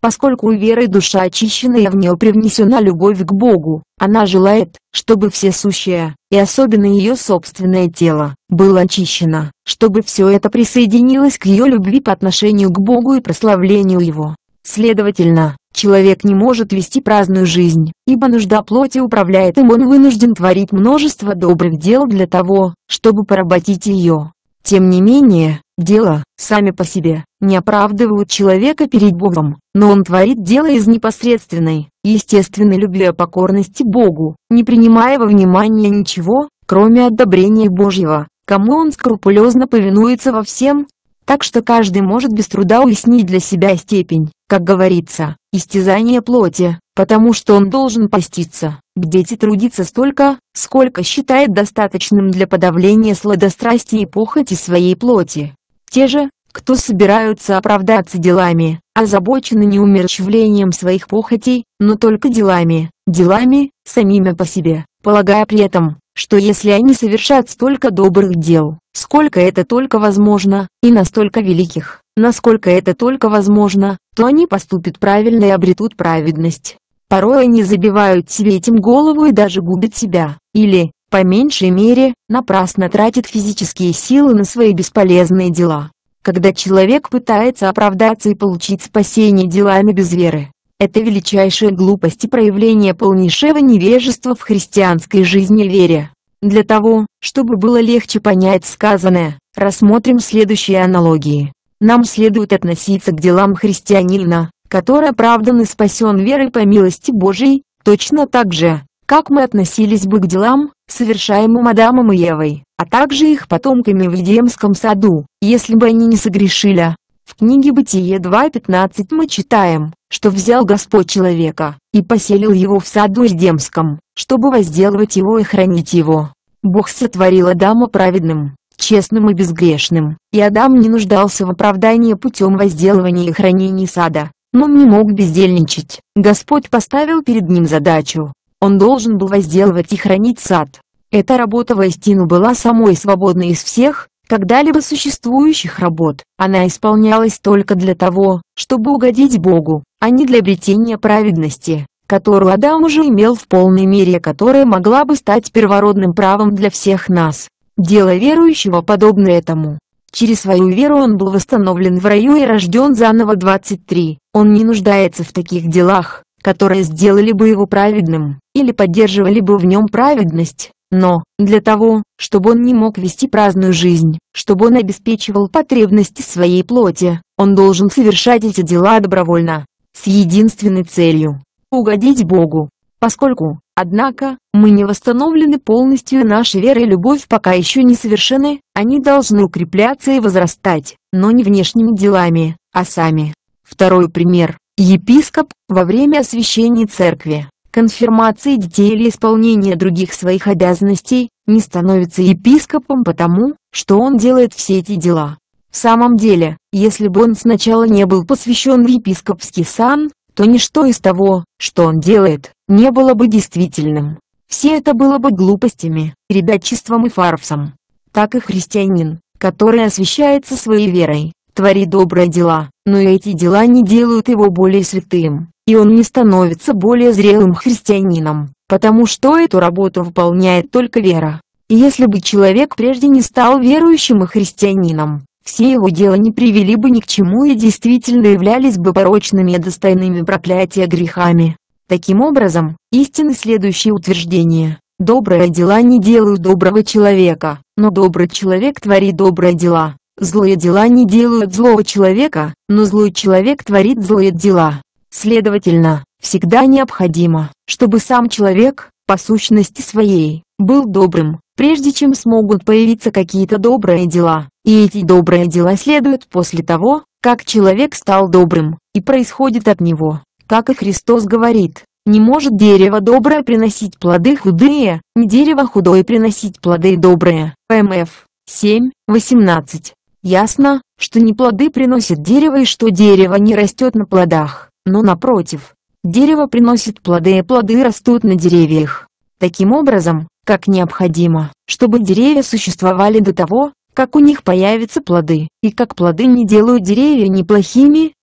Поскольку у веры душа очищена и в нее привнесена любовь к Богу, она желает, чтобы все сущее, и особенно ее собственное тело, было очищено, чтобы все это присоединилось к ее любви по отношению к Богу и прославлению Его. Следовательно, человек не может вести праздную жизнь, ибо нужда плоти управляет им, он вынужден творить множество добрых дел для того, чтобы поработить ее. Тем не менее, дела, сами по себе, не оправдывают человека перед Богом, но он творит дело из непосредственной, естественной любви о покорности Богу, не принимая во внимание ничего, кроме одобрения Божьего, кому он скрупулезно повинуется во всем. Так что каждый может без труда уяснить для себя степень, как говорится, истязания плоти, потому что он должен поститься, бдеть и трудиться столько, сколько считает достаточным для подавления сладострастия и похоти своей плоти. Те же, кто собираются оправдаться делами, озабочены не умерщвлением своих похотей, но только делами, делами, самими по себе, полагая при этом, что если они совершат столько добрых дел, сколько это только возможно, и настолько великих, насколько это только возможно, то они поступят правильно и обретут праведность. Порой они забивают себе этим голову и даже губят себя, или, по меньшей мере, напрасно тратят физические силы на свои бесполезные дела. Когда человек пытается оправдаться и получить спасение делами без веры, это величайшая глупость и проявление полнейшего невежества в христианской жизни и вере. Для того, чтобы было легче понять сказанное, рассмотрим следующие аналогии. Нам следует относиться к делам христианина, который оправдан и спасен верой по милости Божией, точно так же, как мы относились бы к делам, совершаемым Адамом и Евой, а также их потомками в Эдемском саду, если бы они не согрешили. В книге Бытие два пятнадцать мы читаем, что взял Господь человека, и поселил его в саду Эдемском, чтобы возделывать его и хранить его. Бог сотворил Адама праведным, честным и безгрешным, и Адам не нуждался в оправдании путем возделывания и хранения сада, но он не мог бездельничать. Господь поставил перед ним задачу. Он должен был возделывать и хранить сад. Эта работа воистину была самой свободной из всех, когда-либо существующих работ. Она исполнялась только для того, чтобы угодить Богу, а не для обретения праведности, которую Адам уже имел в полной мере, которая могла бы стать первородным правом для всех нас. Дело верующего подобно этому. Через свою веру он был восстановлен в раю и рожден заново. двадцать три. Он не нуждается в таких делах, которые сделали бы его праведным, или поддерживали бы в нем праведность. Но, для того, чтобы он не мог вести праздную жизнь, чтобы он обеспечивал потребности своей плоти, он должен совершать эти дела добровольно, с единственной целью – угодить Богу. Поскольку, однако, мы не восстановлены полностью и наша вера и любовь пока еще не совершены, они должны укрепляться и возрастать, но не внешними делами, а сами. Второй пример. Епископ, во время освящения церкви, конфирмации детей или исполнения других своих обязанностей, не становится епископом потому, что он делает все эти дела. В самом деле, если бы он сначала не был посвящен в епископский сан, то ничто из того, что он делает, не было бы действительным. Все это было бы глупостями, ребячеством и фарсом. Так и христианин, который освящается своей верой, творит добрые дела, но эти дела не делают его более святым, и он не становится более зрелым христианином, потому что эту работу выполняет только вера. И если бы человек прежде не стал верующим и христианином, все его дела не привели бы ни к чему и действительно являлись бы порочными и достойными проклятия грехами. Таким образом, истинно следующее утверждение: добрые дела не делают доброго человека, но добрый человек творит добрые дела. Злые дела не делают злого человека, но злой человек творит злые дела. Следовательно, всегда необходимо, чтобы сам человек, по сущности своей, был добрым, прежде чем смогут появиться какие-то добрые дела. И эти добрые дела следуют после того, как человек стал добрым, и происходит от него. Как и Христос говорит: не может дерево доброе приносить плоды худые, ни дерево худое приносить плоды добрые. М.Ф. семь восемнадцать. Ясно, что не плоды приносит дерево и что дерево не растет на плодах, но напротив, дерево приносит плоды и плоды растут на деревьях. Таким образом, как необходимо, чтобы деревья существовали до того, как у них появятся плоды, и как плоды не делают деревья ни плохими,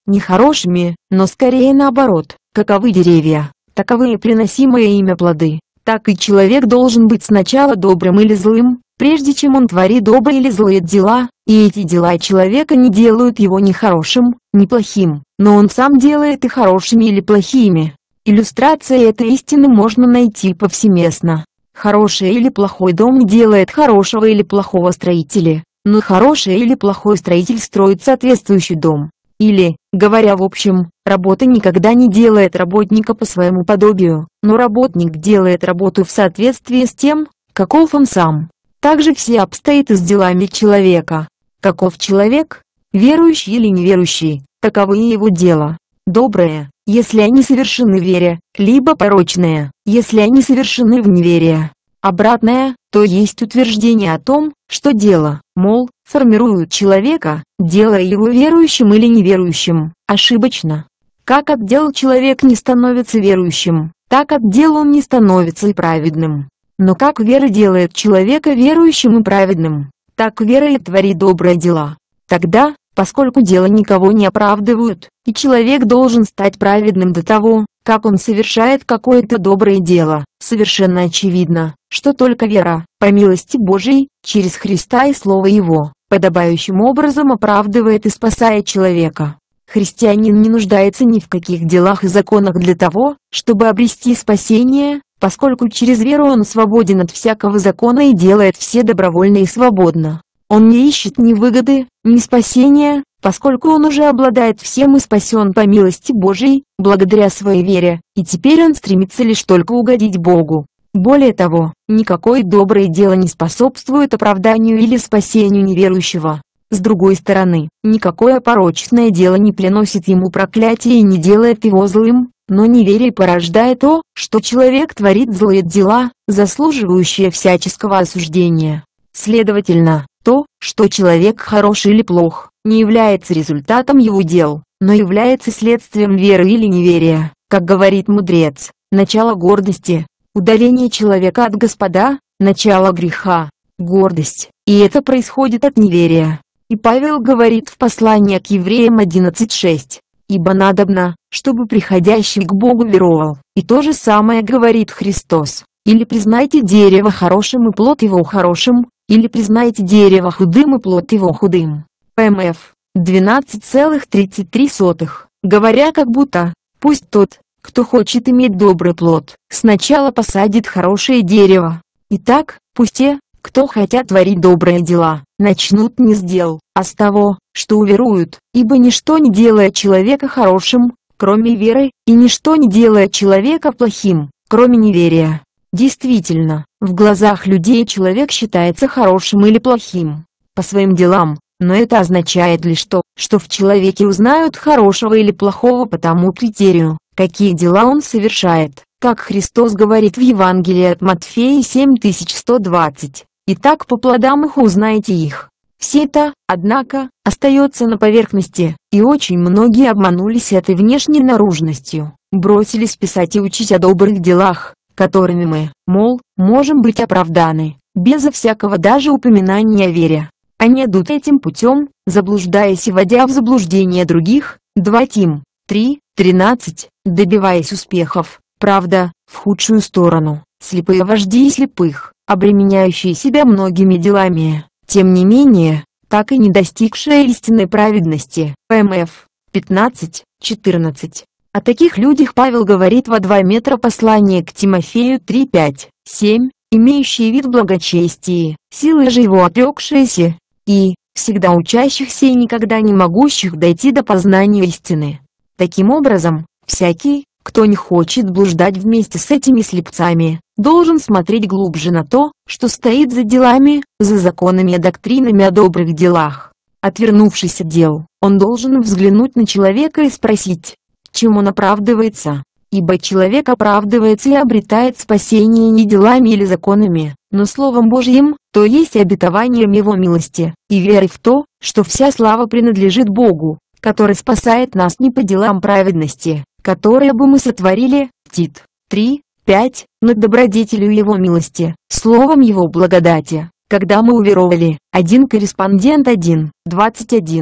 нехорошими, но скорее наоборот. Каковы деревья, таковы и приносимые ими плоды. Так и человек должен быть сначала добрым или злым, прежде чем он творит добрые или злые дела, и эти дела человека не делают его ни хорошим, ни плохим, но он сам делает их хорошими или плохими. Иллюстрация этой истины можно найти повсеместно. Хороший или плохой дом не делает хорошего или плохого строителя, но хороший или плохой строитель строит соответствующий дом. Или, говоря в общем, работа никогда не делает работника по своему подобию, но работник делает работу в соответствии с тем, каков он сам. Также все обстоит и с делами человека. Каков человек, верующий или неверующий, таковы и его дела. Добрые, если они совершены в вере, либо порочные, если они совершены в неверии. Обратное, то есть утверждение о том, что дело, мол, формирует человека, делая его верующим или неверующим, ошибочно. Как от дел человек не становится верующим, так от дел он не становится и праведным. Но как вера делает человека верующим и праведным, так вера и творит добрые дела. Тогда, поскольку дела никого не оправдывают, и человек должен стать праведным до того, как он совершает какое-то доброе дело, совершенно очевидно, что только вера, по милости Божией, через Христа и Слово Его, подобающим образом оправдывает и спасает человека. Христианин не нуждается ни в каких делах и законах для того, чтобы обрести спасение, поскольку через веру он свободен от всякого закона и делает все добровольно и свободно. Он не ищет ни выгоды, ни спасения, поскольку он уже обладает всем и спасен по милости Божией, благодаря своей вере, и теперь он стремится лишь только угодить Богу. Более того, никакое доброе дело не способствует оправданию или спасению неверующего. С другой стороны, никакое порочное дело не приносит ему проклятия и не делает его злым, но неверие порождает то, что человек творит злые дела, заслуживающие всяческого осуждения. Следовательно, то, что человек хорош или плох, не является результатом его дел, но является следствием веры или неверия, как говорит мудрец, начало гордости, удаление человека от Господа, начало греха, гордость, и это происходит от неверия. И Павел говорит в послании к Евреям одиннадцать шесть, «Ибо надобно, чтобы приходящий к Богу веровал». И то же самое говорит Христос, или признайте дерево хорошим и плод его хорошим, или признайте дерево худым и плод его худым. ПМФ двенадцать целых тридцать три сотых, говоря как будто, пусть тот, кто хочет иметь добрый плод, сначала посадит хорошее дерево. Итак, пусть те, кто хотят творить добрые дела, начнут не с дел, а с того, что уверуют, ибо ничто не делает человека хорошим, кроме веры, и ничто не делает человека плохим, кроме неверия. Действительно, в глазах людей человек считается хорошим или плохим по своим делам, но это означает лишь то, что в человеке узнают хорошего или плохого по тому критерию, какие дела он совершает, как Христос говорит в Евангелии от Матфея семь тысяч сто двадцать. Итак, по плодам их узнаете их. Все это, однако, остается на поверхности, и очень многие обманулись этой внешней наружностью, бросились писать и учить о добрых делах, которыми мы, мол, можем быть оправданы, безо всякого даже упоминания о вере. Они идут этим путем, заблуждаясь и вводя в заблуждение других. два Тим. три тринадцать, добиваясь успехов, правда, в худшую сторону, слепые вожди и слепых, обременяющие себя многими делами, тем не менее, так и не достигшие истинной праведности. ПМФ пятнадцать четырнадцать. О таких людях Павел говорит во два метра послания к Тимофею три пять семь, имеющие вид благочестия, силы же его отрекшиеся, и, всегда учащихся и никогда не могущих дойти до познания истины. Таким образом, всякий, кто не хочет блуждать вместе с этими слепцами, должен смотреть глубже на то, что стоит за делами, за законами и доктринами о добрых делах. Отвернувшись от дел, он должен взглянуть на человека и спросить, чем он оправдывается, ибо человек оправдывается и обретает спасение не делами или законами, но Словом Божьим, то есть обетованием Его милости, и верой в то, что вся слава принадлежит Богу, который спасает нас не по делам праведности, которые бы мы сотворили, Тит три пять, но добродетелью Его милости, словом Его благодати, когда мы уверовали. один Корреспондент один двадцать один.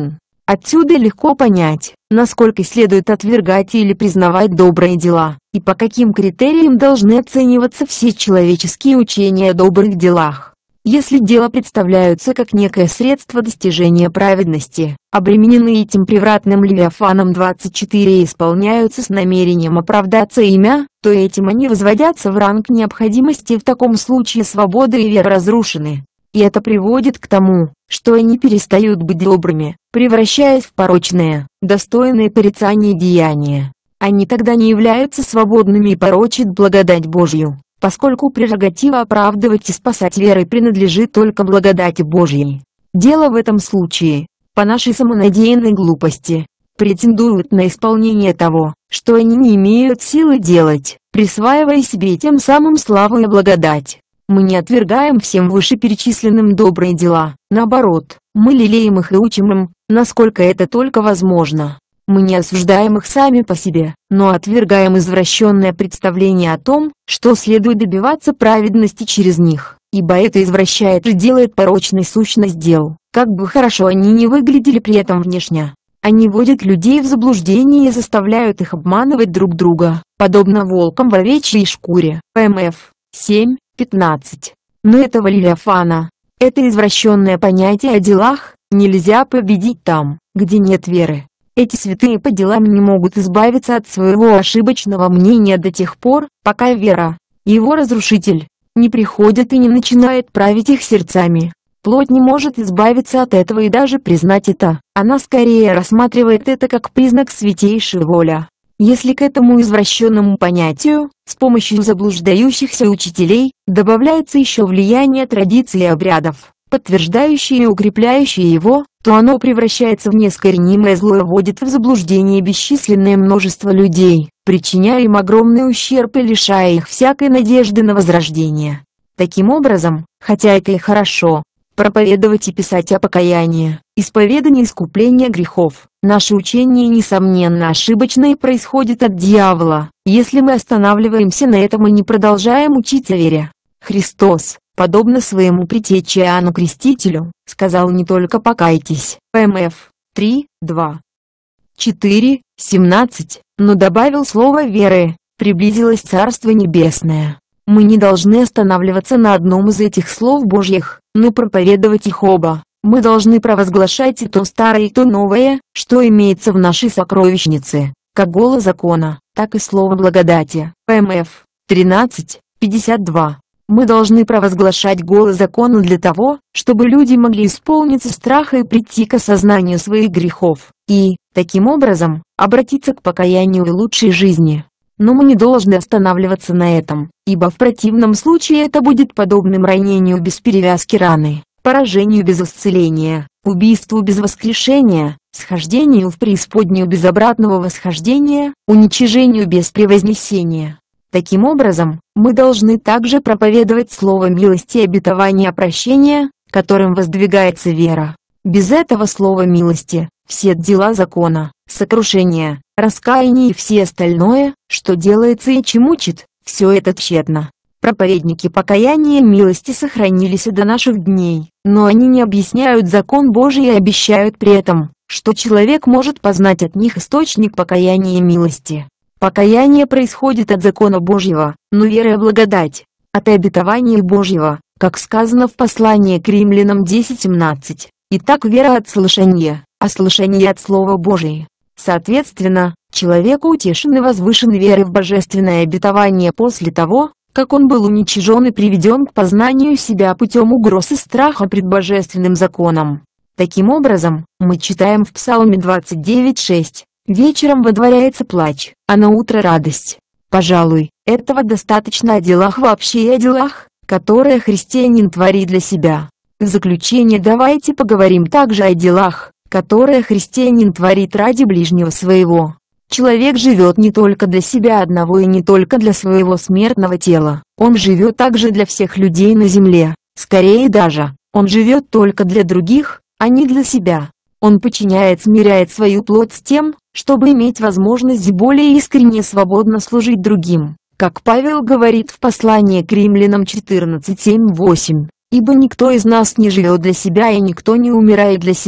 Отсюда легко понять, насколько следует отвергать или признавать добрые дела, и по каким критериям должны оцениваться все человеческие учения о добрых делах. Если дела представляются как некое средство достижения праведности, обремененные этим превратным Левиафаном двадцать четыре исполняются с намерением оправдаться имя, то этим они возводятся в ранг необходимости. В таком случае свобода и вера разрушены. И это приводит к тому, что они перестают быть добрыми, превращаясь в порочные, достойные порицания деяния. Они тогда не являются свободными и порочат благодать Божью, поскольку прерогатива оправдывать и спасать верой принадлежит только благодати Божьей. Дело в этом случае, по нашей самонадеянной глупости, претендуют на исполнение того, что они не имеют силы делать, присваивая себе тем самым славу и благодать. Мы не отвергаем всем вышеперечисленным добрые дела, наоборот, мы лелеем их и учим им, насколько это только возможно. Мы не осуждаем их сами по себе, но отвергаем извращенное представление о том, что следует добиваться праведности через них, ибо это извращает и делает порочной сущность дел, как бы хорошо они ни выглядели при этом внешне. Они вводят людей в заблуждение и заставляют их обманывать друг друга, подобно волкам в овечьей шкуре. ПМФ семь пятнадцать. Но этого Левиафана, это извращенное понятие о делах, нельзя победить там, где нет веры. Эти святые по делам не могут избавиться от своего ошибочного мнения до тех пор, пока вера, его разрушитель, не приходит и не начинает править их сердцами. Плоть не может избавиться от этого и даже признать это, она скорее рассматривает это как признак святейшей воли. Если к этому извращенному понятию, с помощью заблуждающихся учителей, добавляется еще влияние традиций и обрядов, подтверждающие и укрепляющие его, то оно превращается в неискоренимое зло и вводит в заблуждение бесчисленное множество людей, причиняя им огромный ущерб и лишая их всякой надежды на возрождение. Таким образом, хотя это и хорошо, проповедовать и писать о покаянии, исповедании искупления грехов, наше учение несомненно ошибочно и происходит от дьявола, если мы останавливаемся на этом и не продолжаем учить о вере. Христос, подобно своему предтече Иоанну Крестителю, сказал не только покайтесь, ПМФ три, два, четыре, семнадцать, но добавил слово веры, приблизилось Царство Небесное. Мы не должны останавливаться на одном из этих слов Божьих, но проповедовать их оба. Мы должны провозглашать и то старое, и то новое, что имеется в нашей сокровищнице, как голос закона, так и слово благодати. ПМФ тринадцать, пятьдесят два. Мы должны провозглашать голос закона для того, чтобы люди могли исполниться страха и прийти к осознанию своих грехов, и, таким образом, обратиться к покаянию и лучшей жизни. Но мы не должны останавливаться на этом, ибо в противном случае это будет подобным ранению без перевязки раны, поражению без исцеления, убийству без воскрешения, схождению в преисподнюю без обратного восхождения, уничижению без превознесения. Таким образом, мы должны также проповедовать слово милости и обетования прощения, которым воздвигается вера. Без этого слова милости, все дела закона, сокрушение, раскаяние и все остальное, что делается и чем учит, все это тщетно. Проповедники покаяния и милости сохранились и до наших дней, но они не объясняют закон Божий и обещают при этом, что человек может познать от них источник покаяния и милости. Покаяние происходит от закона Божьего, но вера и благодать, от обетования Божьего, как сказано в послании к Римлянам десять семнадцать. Итак, вера от слышания, а слышание от Слова Божия. Соответственно, человек утешен и возвышен верой в божественное обетование после того, как он был уничижен и приведен к познанию себя путем угроз и страха пред божественным законом. Таким образом, мы читаем в Псалме двадцать девять шесть, «Вечером водворяется плач, а на утро радость». Пожалуй, этого достаточно о делах вообще и о делах, которые христианин творит для себя. В заключение давайте поговорим также о делах, которые христианин творит ради ближнего своего. Человек живет не только для себя одного и не только для своего смертного тела, он живет также для всех людей на земле, скорее даже, он живет только для других, а не для себя. Он подчиняет, смиряет свою плоть с тем, чтобы иметь возможность более искренне и свободно служить другим, как Павел говорит в послании к Римлянам четырнадцать семь восемь. Ибо никто из нас не живет для себя и никто не умирает для себя,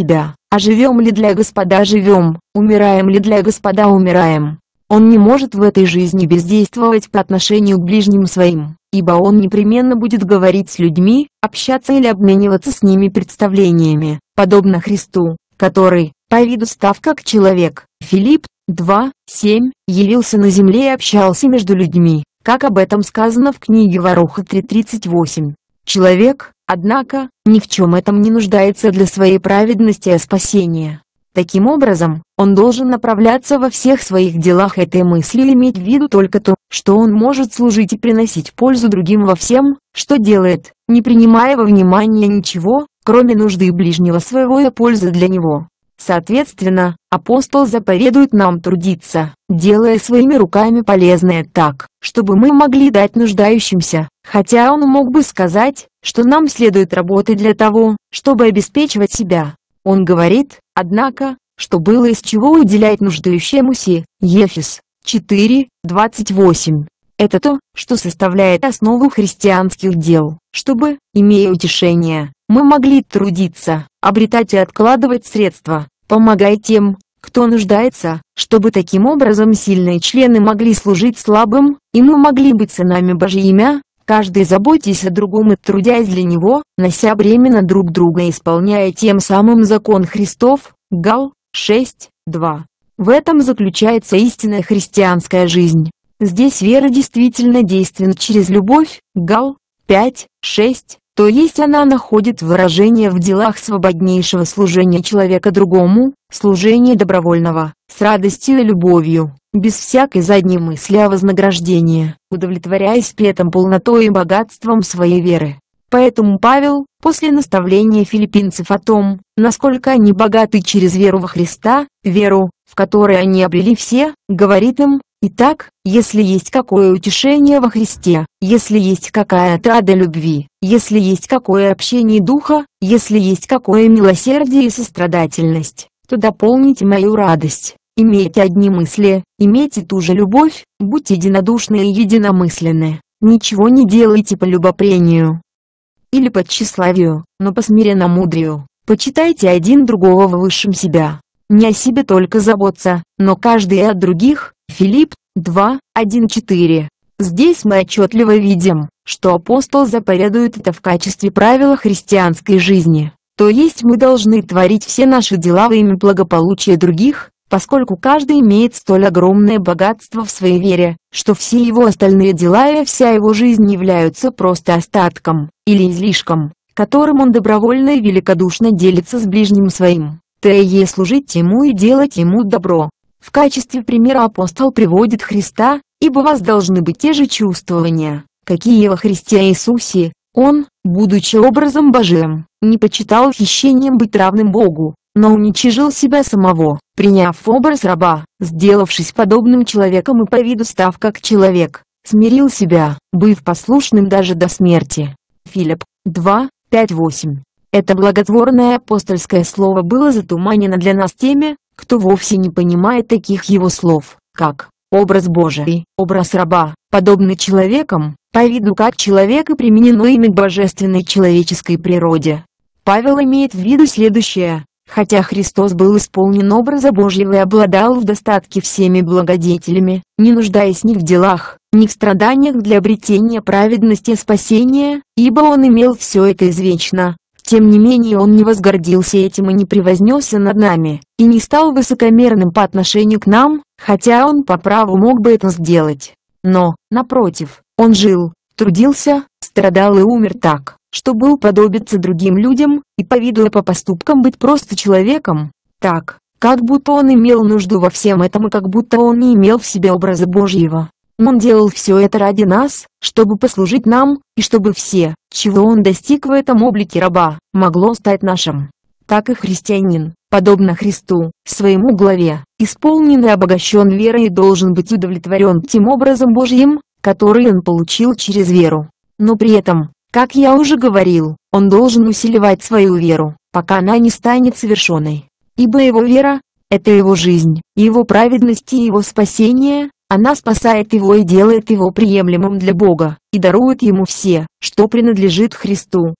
А живем ли для Господа живем, умираем ли для Господа умираем. Он не может в этой жизни бездействовать по отношению к ближним своим, ибо он непременно будет говорить с людьми, общаться или обмениваться с ними представлениями, подобно Христу, который, по виду став как человек, Филипп два, семь, явился на земле и общался между людьми, как об этом сказано в книге Варуха три тридцать восемь. Человек, однако, ни в чем этом не нуждается для своей праведности и спасения. Таким образом, он должен направляться во всех своих делах этой мыслью и иметь в виду только то, что он может служить и приносить пользу другим во всем, что делает, не принимая во внимание ничего, кроме нужды ближнего своего и пользы для него. Соответственно, апостол заповедует нам трудиться, делая своими руками полезное так, чтобы мы могли дать нуждающимся, хотя он мог бы сказать, что нам следует работать для того, чтобы обеспечивать себя. Он говорит, однако, что было из чего уделять нуждающемуся. Ефес четыре, двадцать восемь. Это то, что составляет основу христианских дел, чтобы, имея утешение, мы могли трудиться, обретать и откладывать средства, помогая тем, кто нуждается, чтобы таким образом сильные члены могли служить слабым, и мы могли быть сынами Божьими, каждый заботясь о другом и трудясь для него, нося бремя друг друга и исполняя тем самым закон Христов. Гал шесть, два. В этом заключается истинная христианская жизнь. Здесь вера действительно действенна через любовь. Гал пять, шесть. То есть она находит выражение в делах свободнейшего служения человека другому, служения добровольного, с радостью и любовью, без всякой задней мысли о вознаграждении, удовлетворяясь при этом полнотой и богатством своей веры. Поэтому Павел, после наставления филиппинцев о том, насколько они богаты через веру во Христа, веру, в которой они обрели все, говорит им: «Итак, если есть какое утешение во Христе, если есть какая-то рада любви, если есть какое общение духа, если есть какое милосердие и сострадательность, то дополните мою радость, имейте одни мысли, имейте ту же любовь, будьте единодушны и единомысленны, ничего не делайте по любопрению или по тщеславию, но по смиренномудрию, почитайте один другого высшим себя, не о себе только заботься, но каждый о других». Филипп два, один четыре. Здесь мы отчетливо видим, что апостол заповедует это в качестве правила христианской жизни, то есть мы должны творить все наши дела во имя благополучия других, поскольку каждый имеет столь огромное богатство в своей вере, что все его остальные дела и вся его жизнь являются просто остатком, или излишком, которым он добровольно и великодушно делится с ближним своим, то и служить ему и делать ему добро. В качестве примера апостол приводит Христа, ибо у вас должны быть те же чувствования, какие во Христе Иисусе. Он, будучи образом Божиим, не почитал хищением быть равным Богу, но уничижил себя самого, приняв образ раба, сделавшись подобным человеком и по виду став как человек, смирил себя, быв послушным даже до смерти. Филипп два, пять восемь. Это благотворное апостольское слово было затуманено для нас теми, кто вовсе не понимает таких его слов, как «образ Божий», «образ раба», подобный человеком, по виду как человек и применено имя к божественной человеческой природе. Павел имеет в виду следующее: хотя Христос был исполнен образа Божьего и обладал в достатке всеми благодетелями, не нуждаясь ни в делах, ни в страданиях для обретения праведности и спасения, ибо он имел все это извечно. Тем не менее он не возгордился этим и не превознесся над нами, и не стал высокомерным по отношению к нам, хотя он по праву мог бы это сделать. Но, напротив, он жил, трудился, страдал и умер так, чтобы уподобиться другим людям, и по виду и по поступкам быть просто человеком, так, как будто он имел нужду во всем этом и как будто он не имел в себе образа Божьего. Он делал все это ради нас, чтобы послужить нам, и чтобы все, чего он достиг в этом облике раба, могло стать нашим. Так и христианин, подобно Христу, своему главе, исполнен и обогащен верой и должен быть удовлетворен тем образом Божьим, который он получил через веру. Но при этом, как я уже говорил, он должен усиливать свою веру, пока она не станет совершенной. Ибо его вера – это его жизнь, его праведность и его спасение. Она спасает его и делает его приемлемым для Бога, и дарует ему все, что принадлежит Христу.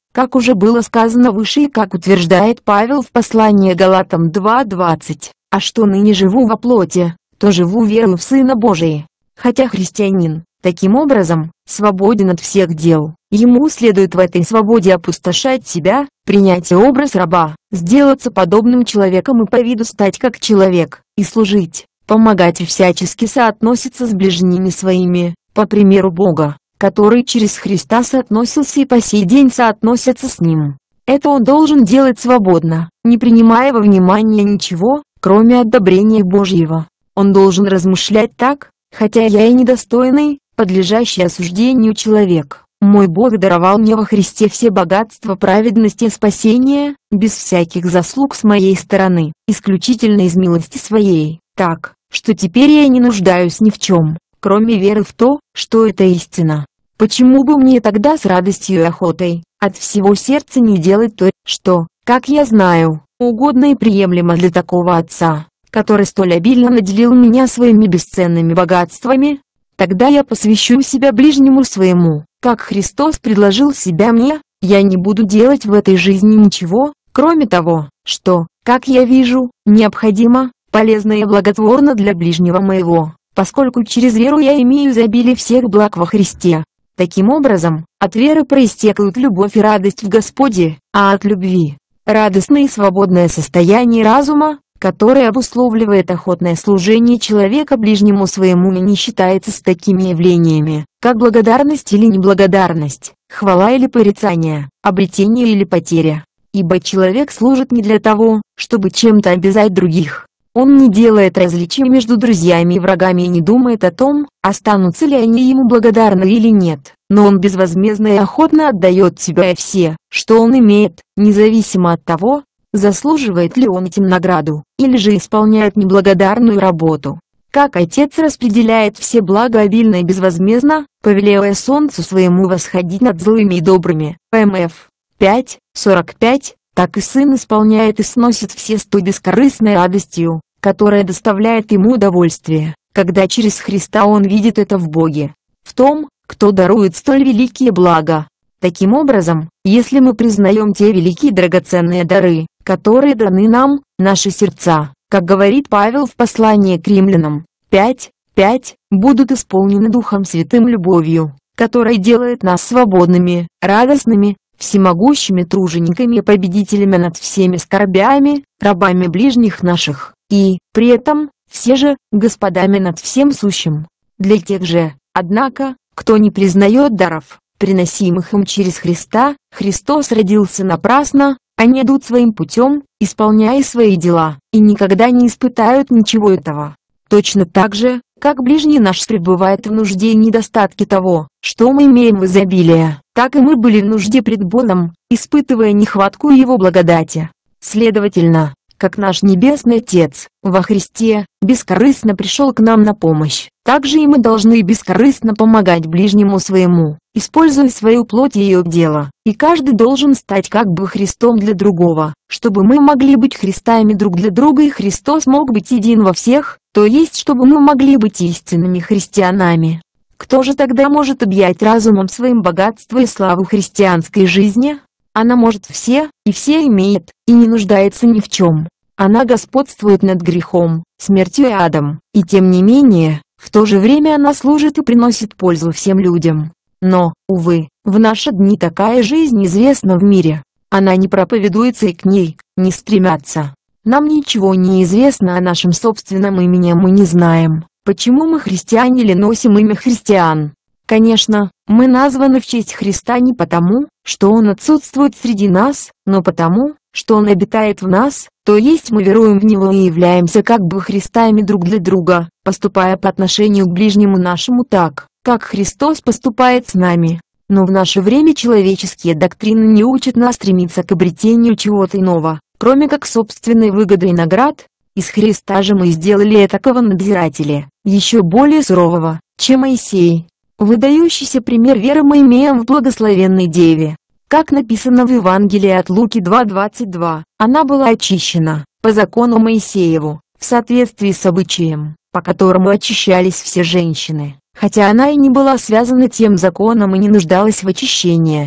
как уже было сказано выше и как утверждает Павел в послании Галатам два двадцать, а что ныне живу во плоти, то живу верою в Сына Божия. Хотя христианин, таким образом, свободен от всех дел, ему следует в этой свободе опустошать себя, принять образ раба, сделаться подобным человеком и по виду стать как человек, и служить, помогать и всячески соотноситься с ближними своими, по примеру Бога, который через Христа соотносился и по сей день соотносится с Ним. Это он должен делать свободно, не принимая во внимание ничего, кроме одобрения Божьего. Он должен размышлять так: хотя я и недостойный, подлежащий осуждению человек, мой Бог даровал мне во Христе все богатства праведности и спасения, без всяких заслуг с моей стороны, исключительно из милости своей, так, что теперь я не нуждаюсь ни в чем, кроме веры в то, что это истина. Почему бы мне тогда с радостью и охотой, от всего сердца не делать то, что, как я знаю, угодно и приемлемо для такого Отца, который столь обильно наделил меня своими бесценными богатствами? Тогда я посвящу себя ближнему своему, как Христос предложил себя мне. Я не буду делать в этой жизни ничего, кроме того, что, как я вижу, необходимо, полезно и благотворно для ближнего моего, поскольку через веру я имею изобилие всех благ во Христе. Таким образом, от веры проистекают любовь и радость в Господе, а от любви – радостное и свободное состояние разума, которое обусловливает охотное служение человека ближнему своему и не считается с такими явлениями, как благодарность или неблагодарность, хвала или порицание, обретение или потеря. Ибо человек служит не для того, чтобы чем-то обязать других. Он не делает различий между друзьями и врагами и не думает о том, останутся ли они ему благодарны или нет, но он безвозмездно и охотно отдает себя и все, что он имеет, независимо от того, заслуживает ли он этим награду, или же исполняет неблагодарную работу. Как Отец распределяет все блага обильно и безвозмездно, повелевая солнцу своему восходить над злыми и добрыми, эм эф пять сорок пять, так и Сын исполняет и сносит все с той бескорыстной радостью, которая доставляет ему удовольствие, когда через Христа он видит это в Боге, в том, кто дарует столь великие блага. Таким образом, если мы признаем те великие драгоценные дары, которые даны нам, наши сердца, как говорит Павел в послании к Римлянам пять пять, будут исполнены Духом Святым любовью, которая делает нас свободными, радостными, всемогущими тружениками и победителями над всеми скорбями, рабами ближних наших, и, при этом, все же, господами над всем сущим. Для тех же, однако, кто не признает даров, приносимых им через Христа, Христос родился напрасно, они идут своим путем, исполняя свои дела, и никогда не испытают ничего этого. Точно так же, как ближний наш пребывает в нужде и недостатке того, что мы имеем в изобилии, так и мы были в нужде пред Богом, испытывая нехватку Его благодати. Следовательно, как наш Небесный Отец, во Христе, бескорыстно пришел к нам на помощь, так же и мы должны бескорыстно помогать ближнему своему, используя свою плоть и ее дело, и каждый должен стать как бы Христом для другого, чтобы мы могли быть Христами друг для друга и Христос мог быть един во всех, то есть чтобы мы могли быть истинными христианами. Кто же тогда может объять разумом своим богатство и славу христианской жизни? Она может все, и все имеет, и не нуждается ни в чем. Она господствует над грехом, смертью и адом, и тем не менее, в то же время она служит и приносит пользу всем людям. Но, увы, в наши дни такая жизнь известна в мире. Она не проповедуется и к ней не стремятся. Нам ничего не известно о нашем собственном имени, мы не знаем, почему мы христиане или носим имя христиан. Конечно, мы названы в честь Христа не потому, что Он отсутствует среди нас, но потому, что Он обитает в нас, то есть мы веруем в Него и являемся как бы Христами друг для друга, поступая по отношению к ближнему нашему так, как Христос поступает с нами. Но в наше время человеческие доктрины не учат нас стремиться к обретению чего-то иного, кроме как собственной выгоды и наград. Из Христа же мы сделали этакого надзирателя, еще более сурового, чем Моисей. Выдающийся пример веры мы имеем в благословенной Деве. Как написано в Евангелии от Луки два двадцать два, она была очищена, по закону Моисееву, в соответствии с обычаем, по которому очищались все женщины, хотя она и не была связана тем законом и не нуждалась в очищении.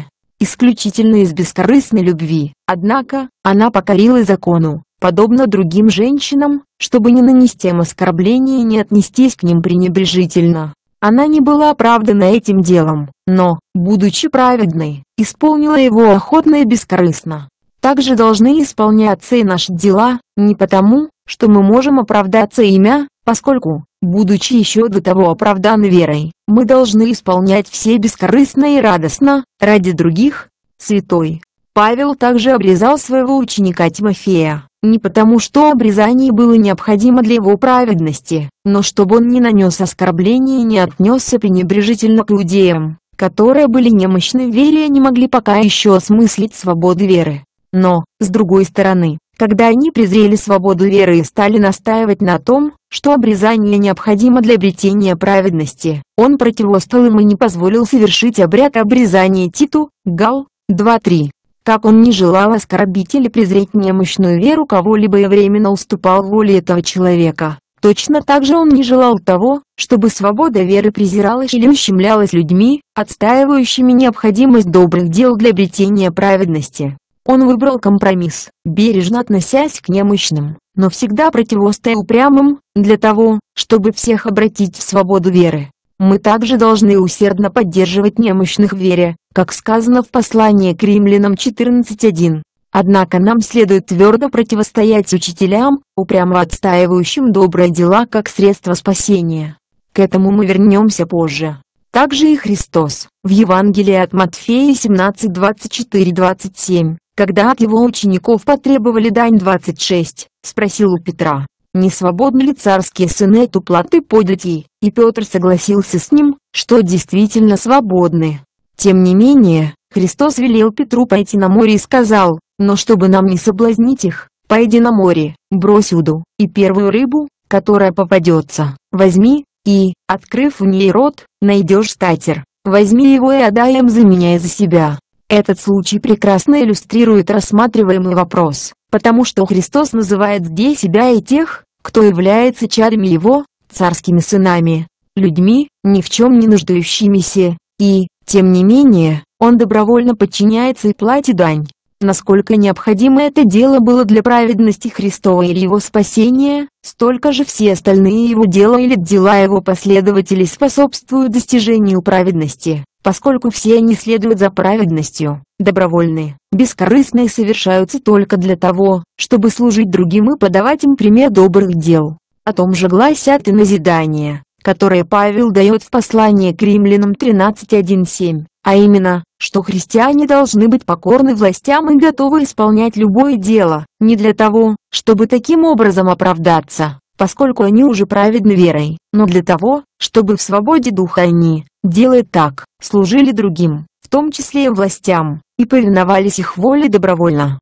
исключительно из бескорыстной любви. Однако, она покорилась закону, подобно другим женщинам, чтобы не нанести им оскорбления и не отнестись к ним пренебрежительно. Она не была оправдана этим делом, но, будучи праведной, исполнила его охотно и бескорыстно. Также должны исполняться и наши дела, не потому, что мы можем оправдаться ими, поскольку, будучи еще до того оправданы верой, мы должны исполнять все бескорыстно и радостно, ради других. Святой Павел также обрезал своего ученика Тимофея, не потому что обрезание было необходимо для его праведности, но чтобы он не нанес оскорбления и не отнесся пренебрежительно к иудеям, которые были немощны в вере и не могли пока еще осмыслить свободу веры. Но, с другой стороны, когда они презрели свободу веры и стали настаивать на том, что обрезание необходимо для обретения праведности, он противостоял им и не позволил совершить обряд обрезания Титу, Гал, два три. Так он не желал оскорбить или презреть немощную веру кого-либо и временно уступал воле этого человека. Точно так же он не желал того, чтобы свобода веры презиралась или ущемлялась людьми, отстаивающими необходимость добрых дел для обретения праведности. Он выбрал компромисс, бережно относясь к немощным, но всегда противостоя упрямым, для того, чтобы всех обратить в свободу веры. Мы также должны усердно поддерживать немощных в вере, как сказано в послании к Римлянам четырнадцать один. Однако нам следует твердо противостоять учителям, упрямо отстаивающим добрые дела как средство спасения. К этому мы вернемся позже. Также и Христос, в Евангелии от Матфея семнадцать двадцать четыре двадцать семь, когда от его учеников потребовали дань двадцать шесть, спросил у Петра: «Не свободны ли царские сыны от уплаты податей?» И Петр согласился с ним, что действительно свободны. Тем не менее, Христос велел Петру пойти на море и сказал: «Но чтобы нам не соблазнить их, пойди на море, брось уду, и первую рыбу, которая попадется, возьми, и, открыв в ней рот, найдешь статер, возьми его и отдай им за меня и за себя». Этот случай прекрасно иллюстрирует рассматриваемый вопрос, потому что Христос называет здесь себя и тех, кто является чадами Его, царскими сынами, людьми, ни в чем не нуждающимися, и, тем не менее, Он добровольно подчиняется и платит дань. Насколько необходимо это дело было для праведности Христова или Его спасения, столько же все остальные Его дела или дела Его последователей способствуют достижению праведности, поскольку все они следуют за праведностью, добровольны, бескорыстно и совершаются только для того, чтобы служить другим и подавать им пример добрых дел. О том же гласят и назидания, которые Павел дает в послании к Римлянам тринадцать один семь, а именно, что христиане должны быть покорны властям и готовы исполнять любое дело, не для того, чтобы таким образом оправдаться, поскольку они уже праведны верой, но для того, чтобы в свободе духа они, делая так, служили другим, в том числе и властям, и повиновались их воле добровольно.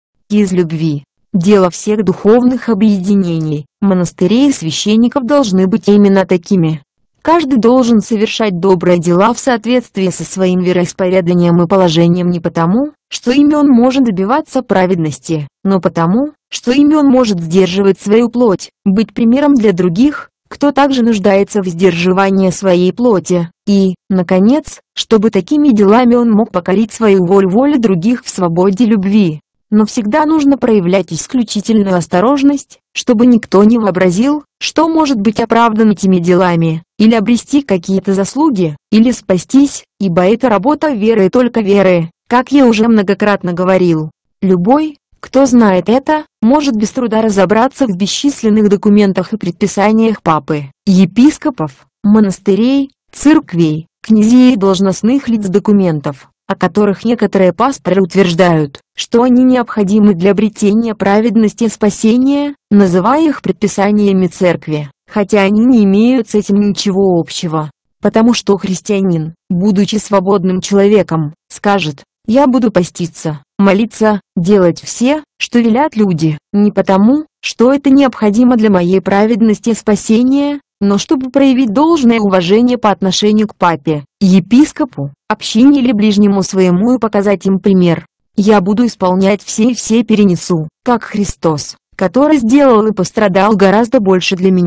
Из любви. Дело всех духовных объединений, монастырей и священников должны быть именно такими. Каждый должен совершать добрые дела в соответствии со своим вероисповеданием и положением не потому, что ими он может добиваться праведности, но потому, что ими он может сдерживать свою плоть, быть примером для других, кто также нуждается в сдерживании своей плоти, и, наконец, чтобы такими делами он мог покорить свою волю воле других в свободе любви. Но всегда нужно проявлять исключительную осторожность, чтобы никто не вообразил, что может быть оправдан этими делами, или обрести какие-то заслуги, или спастись, ибо это работа веры и только веры, как я уже многократно говорил. Любой, кто знает это, может без труда разобраться в бесчисленных документах и предписаниях папы, епископов, монастырей, церквей, князей и должностных лиц документов, о которых некоторые пасторы утверждают, что они необходимы для обретения праведности и спасения, называя их предписаниями церкви, хотя они не имеют с этим ничего общего. Потому что христианин, будучи свободным человеком, скажет: «Я буду поститься, молиться, делать все, что велят люди, не потому, что это необходимо для моей праведности и спасения, но чтобы проявить должное уважение по отношению к папе, епископу, общине или ближнему своему и показать им пример. Я буду исполнять все и все перенесу, как Христос, который сделал и пострадал гораздо больше для меня,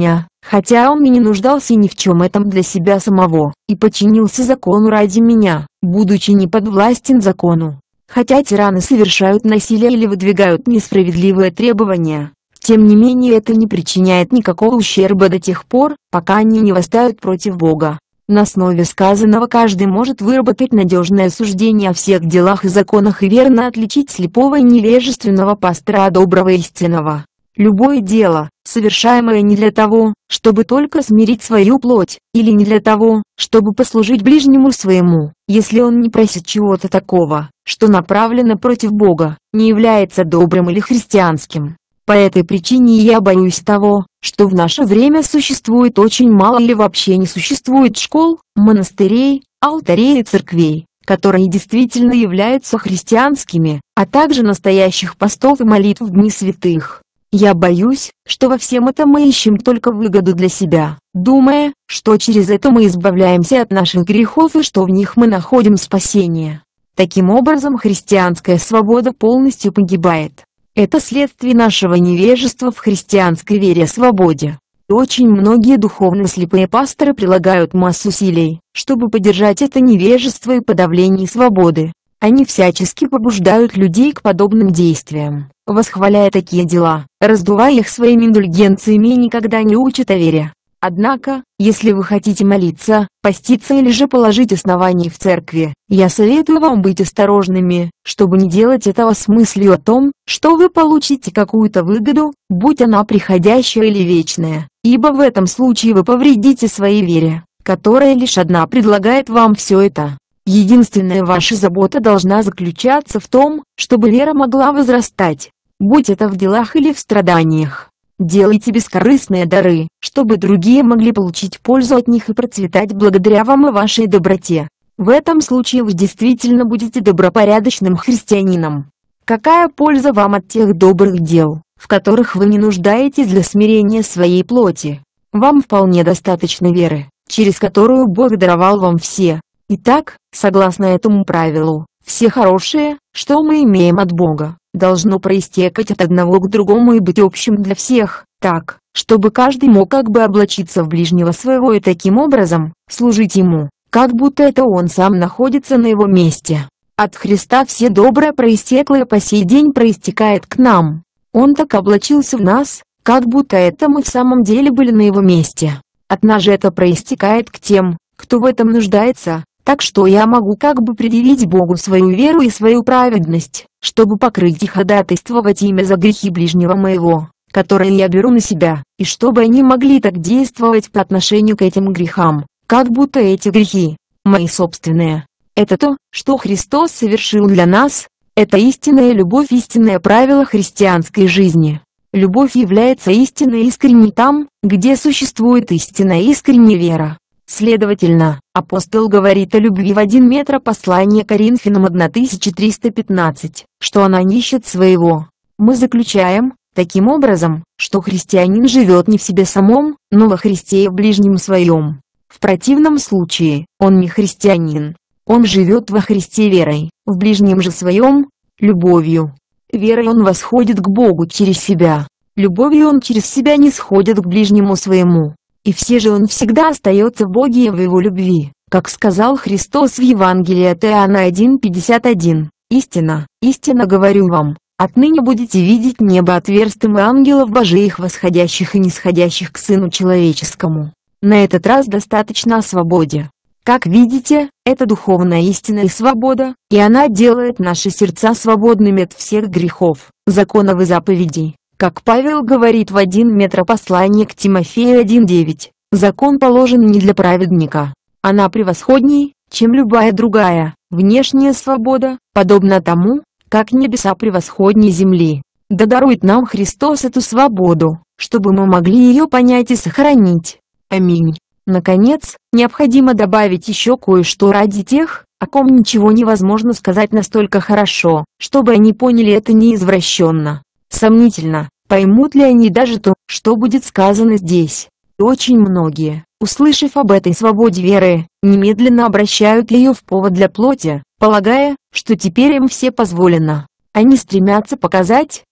хотя он и не нуждался ни в чем этом для себя самого, и подчинился закону ради меня, будучи не подвластен закону. Хотя тираны совершают насилие или выдвигают несправедливые требования, тем не менее это не причиняет никакого ущерба до тех пор, пока они не восстают против Бога. На основе сказанного каждый может выработать надежное суждение о всех делах и законах и верно отличить слепого и невежественного пастора от доброго и истинного. Любое дело, совершаемое не для того, чтобы только смирить свою плоть, или не для того, чтобы послужить ближнему своему, если он не просит чего-то такого, что направлено против Бога, не является добрым или христианским. По этой причине я боюсь того, что в наше время существует очень мало или вообще не существует школ, монастырей, алтарей и церквей, которые действительно являются христианскими, а также настоящих постов и молитв в дни святых. Я боюсь, что во всем этом мы ищем только выгоду для себя, думая, что через это мы избавляемся от наших грехов и что в них мы находим спасение. Таким образом, христианская свобода полностью погибает. Это следствие нашего невежества в христианской вере о свободе. Очень многие духовно слепые пасторы прилагают массу усилий, чтобы поддержать это невежество и подавление свободы. Они всячески побуждают людей к подобным действиям, восхваляя такие дела, раздувая их своими индульгенциями и никогда не учат о вере. Однако, если вы хотите молиться, поститься или же положить основания в церкви, я советую вам быть осторожными, чтобы не делать этого с мыслью о том, что вы получите какую-то выгоду, будь она приходящая или вечная, ибо в этом случае вы повредите своей вере, которая лишь одна предлагает вам все это. Единственная ваша забота должна заключаться в том, чтобы вера могла возрастать, будь это в делах или в страданиях. Делайте бескорыстные дары, чтобы другие могли получить пользу от них и процветать благодаря вам и вашей доброте. В этом случае вы действительно будете добропорядочным христианином. Какая польза вам от тех добрых дел, в которых вы не нуждаетесь для смирения своей плоти? Вам вполне достаточно веры, через которую Бог даровал вам все. Итак, согласно этому правилу, все хорошее, что мы имеем от Бога, должно проистекать от одного к другому и быть общим для всех, так, чтобы каждый мог как бы облачиться в ближнего своего и таким образом служить ему, как будто это он сам находится на его месте. От Христа все доброе проистекло и по сей день проистекает к нам. Он так облачился в нас, как будто это мы в самом деле были на его месте. От нас же это проистекает к тем, кто в этом нуждается. Так что я могу как бы предъявить Богу свою веру и свою праведность, чтобы покрыть и ходатайствовать имя за грехи ближнего моего, которые я беру на себя, и чтобы они могли так действовать по отношению к этим грехам, как будто эти грехи, мои собственные. Это то, что Христос совершил для нас, это истинная любовь, истинное правило христианской жизни. Любовь является истинной и искренней там, где существует истинная и искренняя вера. Следовательно, апостол говорит о любви в один метр, послание Коринфянам тысяча триста пятнадцать, что она не ищет своего. Мы заключаем, таким образом, что христианин живет не в себе самом, но во Христе и в ближнем своем. В противном случае, он не христианин. Он живет во Христе верой, в ближнем же своем – любовью. Верой он восходит к Богу через себя, любовью он через себя не сходит к ближнему своему. И все же он всегда остается в Боге и в его любви, как сказал Христос в Евангелии от Иоанна один пятьдесят один. «Истина, истинно говорю вам, отныне будете видеть небо отверстым и ангелов Божиих восходящих и нисходящих к Сыну Человеческому». На этот раз достаточно о свободе. Как видите, это духовная истина и свобода, и она делает наши сердца свободными от всех грехов, законов и заповедей. Как Павел говорит в один метр послание к Тимофею один девять, закон положен не для праведника. Она превосходней, чем любая другая, внешняя свобода, подобно тому, как небеса превосходней земли. Да дарует нам Христос эту свободу, чтобы мы могли ее понять и сохранить. Аминь. Наконец, необходимо добавить еще кое-что ради тех, о ком ничего невозможно сказать настолько хорошо, чтобы они поняли это неизвращенно. Сомнительно, поймут ли они даже то, что будет сказано здесь. И очень многие, услышав об этой свободе веры, немедленно обращают ее в повод для плоти, полагая, что теперь им все позволено. Они стремятся показать,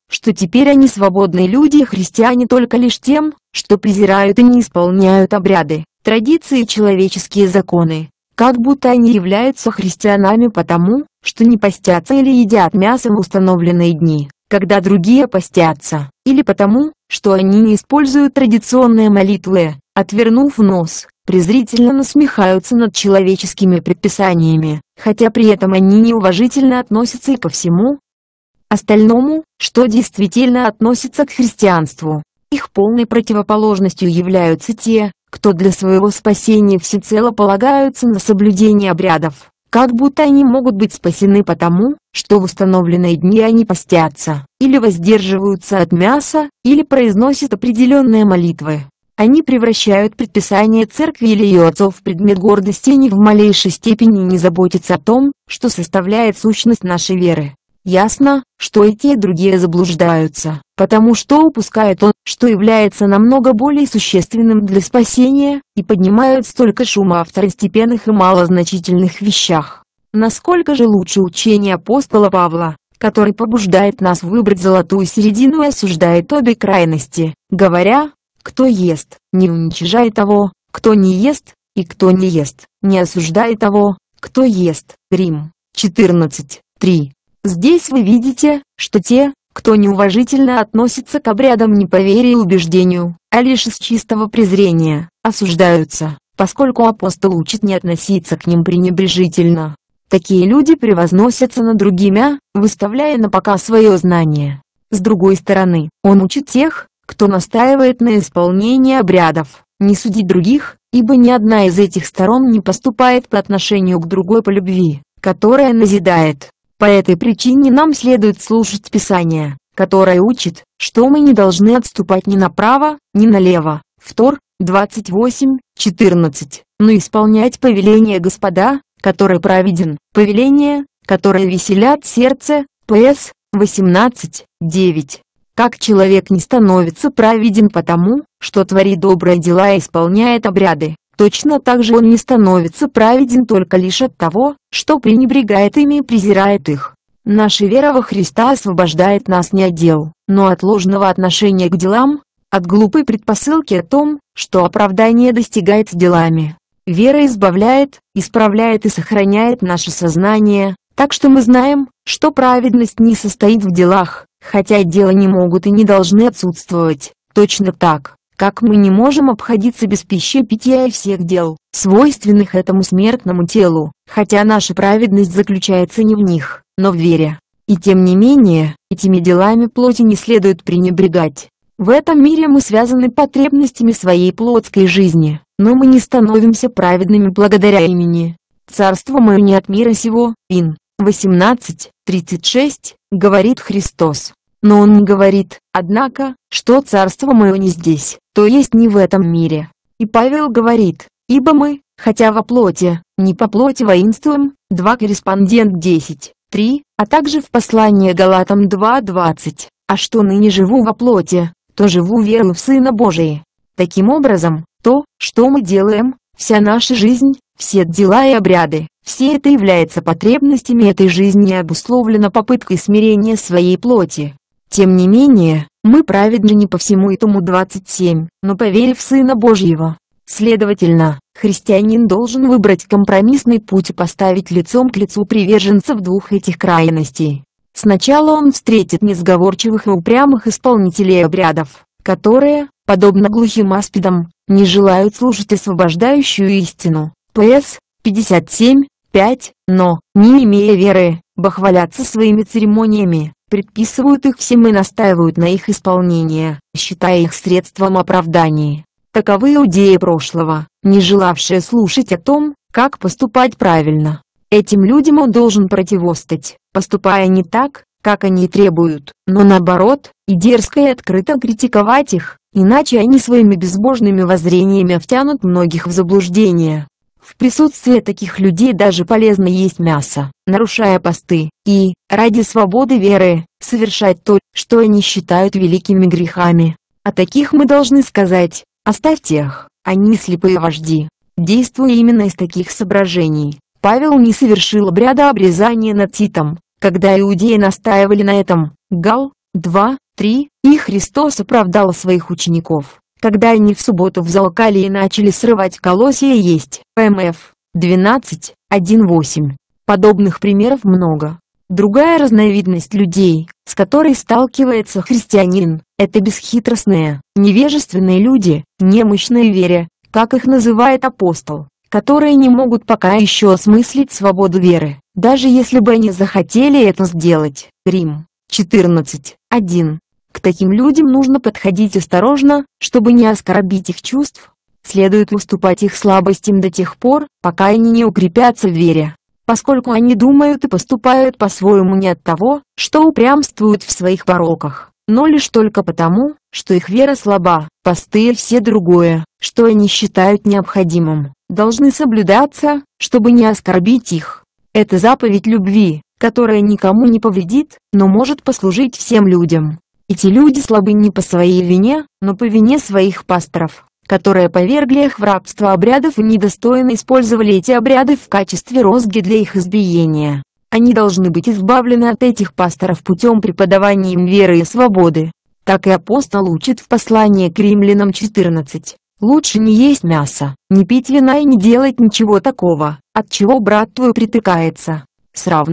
что теперь они свободные люди и христиане только лишь тем, что презирают и не исполняют обряды, традиции и человеческие законы, как будто они являются христианами потому, что не постятся или едят мясо в установленные дни, когда другие постятся, или потому, что они не используют традиционные молитвы, отвернув нос, презрительно насмехаются над человеческими предписаниями, хотя при этом они неуважительно относятся и ко всему остальному, что действительно относится к христианству. Их полной противоположностью являются те, кто для своего спасения всецело полагаются на соблюдение обрядов, как будто они могут быть спасены потому, что в установленные дни они постятся, или воздерживаются от мяса, или произносят определенные молитвы. Они превращают предписания церкви или ее отцов в предмет гордости и ни в малейшей степени не заботятся о том, что составляет сущность нашей веры. Ясно, что и те и другие заблуждаются, потому что упускают то, что является намного более существенным для спасения, и поднимают столько шума о второстепенных и малозначительных вещах. Насколько же лучше учение апостола Павла, который побуждает нас выбрать золотую середину и осуждает обе крайности, говоря: кто ест, не уничижай того, кто не ест, и кто не ест, не осуждай того, кто ест. Рим, четырнадцать, три. Здесь вы видите, что те, кто неуважительно относится к обрядам не по вере и убеждению, а лишь из чистого презрения, осуждаются, поскольку апостол учит не относиться к ним пренебрежительно. Такие люди превозносятся над другими, выставляя на показ свое знание. С другой стороны, он учит тех, кто настаивает на исполнении обрядов, не судить других, ибо ни одна из этих сторон не поступает по отношению к другой по любви, которая назидает. По этой причине нам следует слушать Писание, которое учит, что мы не должны отступать ни направо, ни налево. Втор, двадцать восемь, четырнадцать. Но исполнять повеление Господа, который праведен, повеление, которое веселят сердце. П.С. восемнадцать, девять. Как человек не становится праведен потому, что творит добрые дела и исполняет обряды, точно так же он не становится праведен только лишь от того, что пренебрегает ими и презирает их. Наша вера во Христа освобождает нас не от дел, но от ложного отношения к делам, от глупой предпосылки о том, что оправдание достигается делами. Вера избавляет, исправляет и сохраняет наше сознание, так что мы знаем, что праведность не состоит в делах, хотя дела не могут и не должны отсутствовать, точно так, как мы не можем обходиться без пищи, питья и всех дел, свойственных этому смертному телу, хотя наша праведность заключается не в них, но в вере. И тем не менее, этими делами плоти не следует пренебрегать. В этом мире мы связаны потребностями своей плотской жизни, но мы не становимся праведными благодаря имени. Царство мое не от мира сего. Ин, восемнадцать, тридцать шесть, говорит Христос. Но он не говорит, однако, что царство мое не здесь, то есть не в этом мире. И Павел говорит, ибо мы, хотя во плоти, не по плоти воинствуем. два Корреспондент десять, три, а также в послании Галатам два двадцать, а что ныне живу во плоти, то живу верою в Сына Божия. Таким образом, то, что мы делаем, вся наша жизнь, все дела и обряды, все это является потребностями этой жизни и обусловлено попыткой смирения своей плоти. Тем не менее, мы праведны не по всему этому. двадцать семь, но по вере в Сына Божьего. Следовательно, христианин должен выбрать компромиссный путь и поставить лицом к лицу приверженцев двух этих крайностей. Сначала он встретит несговорчивых и упрямых исполнителей обрядов, которые, подобно глухим аспидам, не желают слушать освобождающую истину. П.С. пятьдесят семь, пять, но, не имея веры, бахвалятся своими церемониями, предписывают их всем и настаивают на их исполнении, считая их средством оправдания. Таковы иудеи прошлого, не желавшие слушать о том, как поступать правильно. Этим людям он должен противостоять, поступая не так, как они требуют, но наоборот, и дерзко и открыто критиковать их, иначе они своими безбожными воззрениями втянут многих в заблуждение. В присутствии таких людей даже полезно есть мясо, нарушая посты, и, ради свободы веры, совершать то, что они считают великими грехами. О таких мы должны сказать: оставьте их, они слепые вожди. Действуя именно из таких соображений, Павел не совершил обряда обрезания над Титом, когда иудеи настаивали на этом. Гал, два, три, и Христос оправдал своих учеников, когда они в субботу взалкали и начали срывать колосья и есть. эм эф двенадцать, один восемь. Подобных примеров много. Другая разновидность людей, с которой сталкивается христианин, это бесхитростные, невежественные люди, немощные в вере, как их называет апостол, которые не могут пока еще осмыслить свободу веры, даже если бы они захотели это сделать. Рим четырнадцать, один. К таким людям нужно подходить осторожно, чтобы не оскорбить их чувств. Следует уступать их слабостям до тех пор, пока они не укрепятся в вере, поскольку они думают и поступают по-своему не от того, что упрямствуют в своих пороках, но лишь только потому, что их вера слаба. Посты и все другое, что они считают необходимым, должны соблюдаться, чтобы не оскорбить их. Это заповедь любви, которая никому не повредит, но может послужить всем людям. Эти люди слабы не по своей вине, но по вине своих пасторов, которые повергли их в рабство обрядов и недостойно использовали эти обряды в качестве розги для их избиения. Они должны быть избавлены от этих пасторов путем преподавания им веры и свободы. Так и апостол учит в послании к римлянам четырнадцать. Лучше не есть мясо, не пить вина и не делать ничего такого, от чего брат твой притыкается. Срав.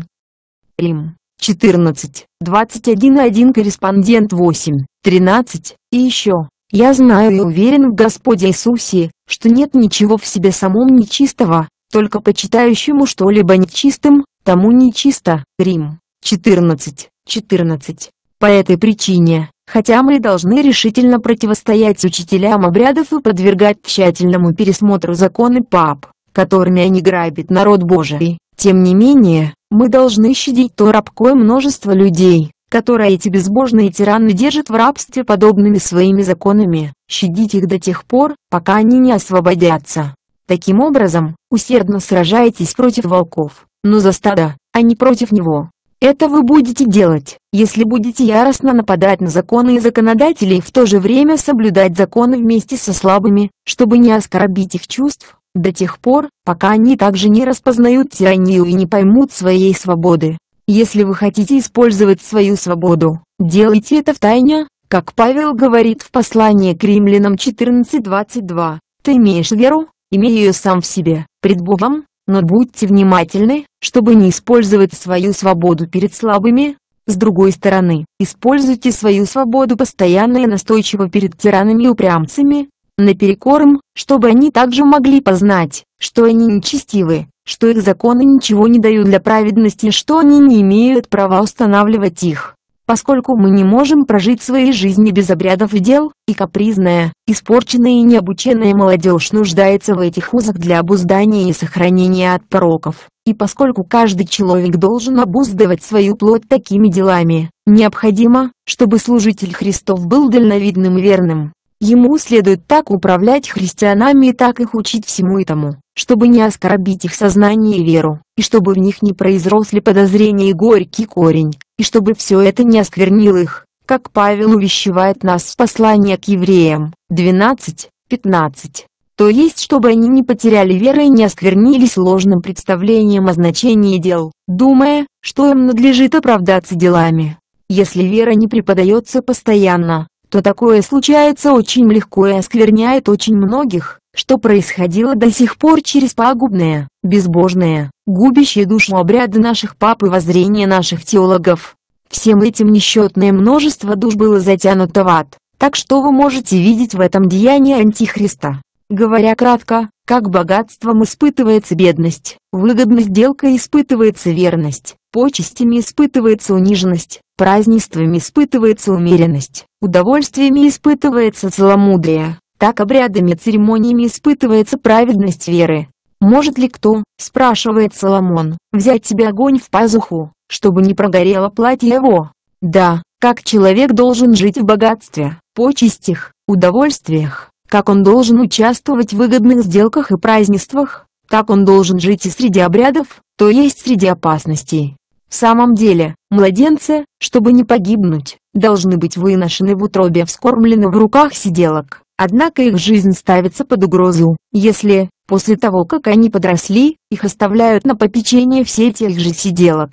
Рим четырнадцать, двадцать один один. Корреспондент восемь, тринадцать. И еще. Я знаю и уверен в Господе Иисусе, что нет ничего в себе самом нечистого, только почитающему что-либо нечистым, тому нечисто. Рим четырнадцать, четырнадцать. По этой причине, хотя мы должны решительно противостоять учителям обрядов и подвергать тщательному пересмотру законы пап, которыми они грабят народ Божий, тем не менее, мы должны щадить то рабкое множество людей, которые эти безбожные тираны держат в рабстве подобными своими законами, щадить их до тех пор, пока они не освободятся. Таким образом, усердно сражайтесь против волков, но за стадо, а не против него. Это вы будете делать, если будете яростно нападать на законы и законодателей и в то же время соблюдать законы вместе со слабыми, чтобы не оскорбить их чувств, до тех пор, пока они также не распознают тиранию и не поймут своей свободы. Если вы хотите использовать свою свободу, делайте это втайне, как Павел говорит в послании к римлянам четырнадцать двадцать два. Ты имеешь веру, имей ее сам в себе, пред Богом, но будьте внимательны, чтобы не использовать свою свободу перед слабыми. С другой стороны, используйте свою свободу постоянно и настойчиво перед тиранами и упрямцами, наперекор им, чтобы они также могли познать, что они нечестивы, что их законы ничего не дают для праведности и что они не имеют права устанавливать их. Поскольку мы не можем прожить свои жизни без обрядов и дел, и капризная, испорченная и необученная молодежь нуждается в этих узах для обуздания и сохранения от пороков, и поскольку каждый человек должен обуздывать свою плоть такими делами, необходимо, чтобы служитель Христов был дальновидным и верным. Ему следует так управлять христианами и так их учить всему этому, чтобы не оскорбить их сознание и веру, и чтобы в них не произросли подозрения и горький корень, и чтобы все это не осквернило их, как Павел увещевает нас в послании к евреям, двенадцать, пятнадцать. То есть, чтобы они не потеряли веры и не осквернились ложным представлением о значении дел, думая, что им надлежит оправдаться делами. Если вера не преподается постоянно, то такое случается очень легко и оскверняет очень многих, что происходило до сих пор через пагубные, безбожные, губящие душу обряды наших пап и воззрения наших теологов. Всем этим несчетное множество душ было затянуто в ад, так что вы можете видеть в этом деянии Антихриста. Говоря кратко, как богатством испытывается бедность, выгодной сделкой испытывается верность, почестями испытывается униженность, празднествами испытывается умеренность, удовольствиями испытывается целомудрие, так обрядами, церемониями испытывается праведность веры. «Может ли кто, — спрашивает Соломон, — взять себе огонь в пазуху, чтобы не прогорело платье его?» Да, как человек должен жить в богатстве, почестях, удовольствиях, как он должен участвовать в выгодных сделках и празднествах, так он должен жить и среди обрядов, то есть среди опасностей. В самом деле, младенцы, чтобы не погибнуть, должны быть выношены в утробе, вскормлены в руках сиделок, однако их жизнь ставится под угрозу, если, после того как они подросли, их оставляют на попечение все тех же сиделок.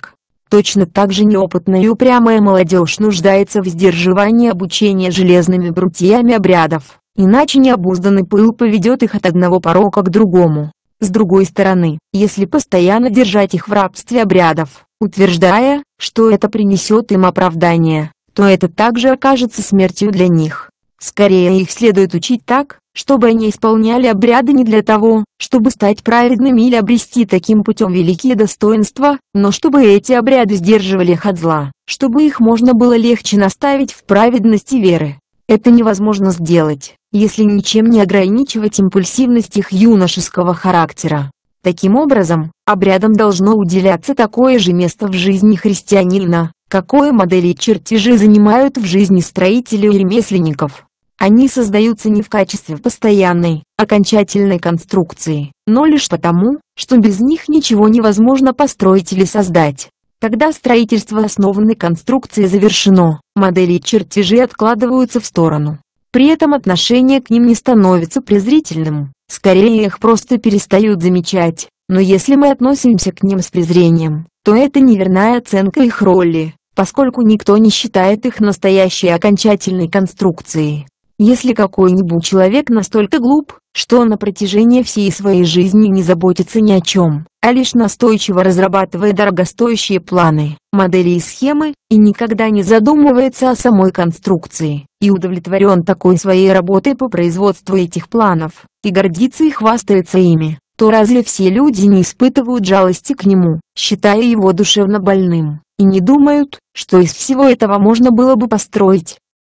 Точно так же неопытная и упрямая молодежь нуждается в сдерживании обучения железными прутьями обрядов, иначе необузданный пыл поведет их от одного порока к другому. С другой стороны, если постоянно держать их в рабстве обрядов, утверждая, что это принесет им оправдание, то это также окажется смертью для них. Скорее их следует учить так, чтобы они исполняли обряды не для того, чтобы стать праведными или обрести таким путем великие достоинства, но чтобы эти обряды сдерживали их от зла, чтобы их можно было легче наставить в праведности веры. Это невозможно сделать, если ничем не ограничивать импульсивность их юношеского характера. Таким образом, обрядам должно уделяться такое же место в жизни христианина, какое модели и чертежи занимают в жизни строителей и ремесленников. Они создаются не в качестве постоянной, окончательной конструкции, но лишь потому, что без них ничего невозможно построить или создать. Когда строительство основанной конструкции завершено, модели и чертежи откладываются в сторону. При этом отношение к ним не становится презрительным, скорее их просто перестают замечать, но если мы относимся к ним с презрением, то это неверная оценка их роли, поскольку никто не считает их настоящей окончательной конструкцией. Если какой-нибудь человек настолько глуп, что на протяжении всей своей жизни не заботится ни о чем, а лишь настойчиво разрабатывая дорогостоящие планы, модели и схемы, и никогда не задумывается о самой конструкции, и удовлетворен такой своей работой по производству этих планов, и гордится и хвастается ими, то разве все люди не испытывают жалости к нему, считая его душевно больным, и не думают, что из всего этого можно было бы построить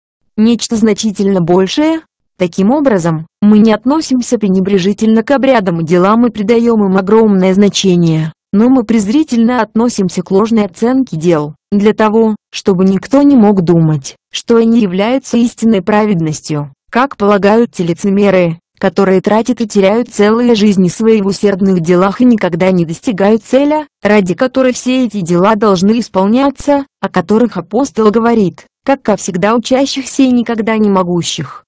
нечто значительно большее? Таким образом, мы не относимся пренебрежительно к обрядам и делам и придаем им огромное значение, но мы презрительно относимся к ложной оценке дел, для того, чтобы никто не мог думать, что они являются истинной праведностью, как полагают те лицемеры, которые тратят и теряют целые жизни свои в усердных делах и никогда не достигают цели, ради которой все эти дела должны исполняться, о которых апостол говорит, как ко всегда учащихся и никогда не могущих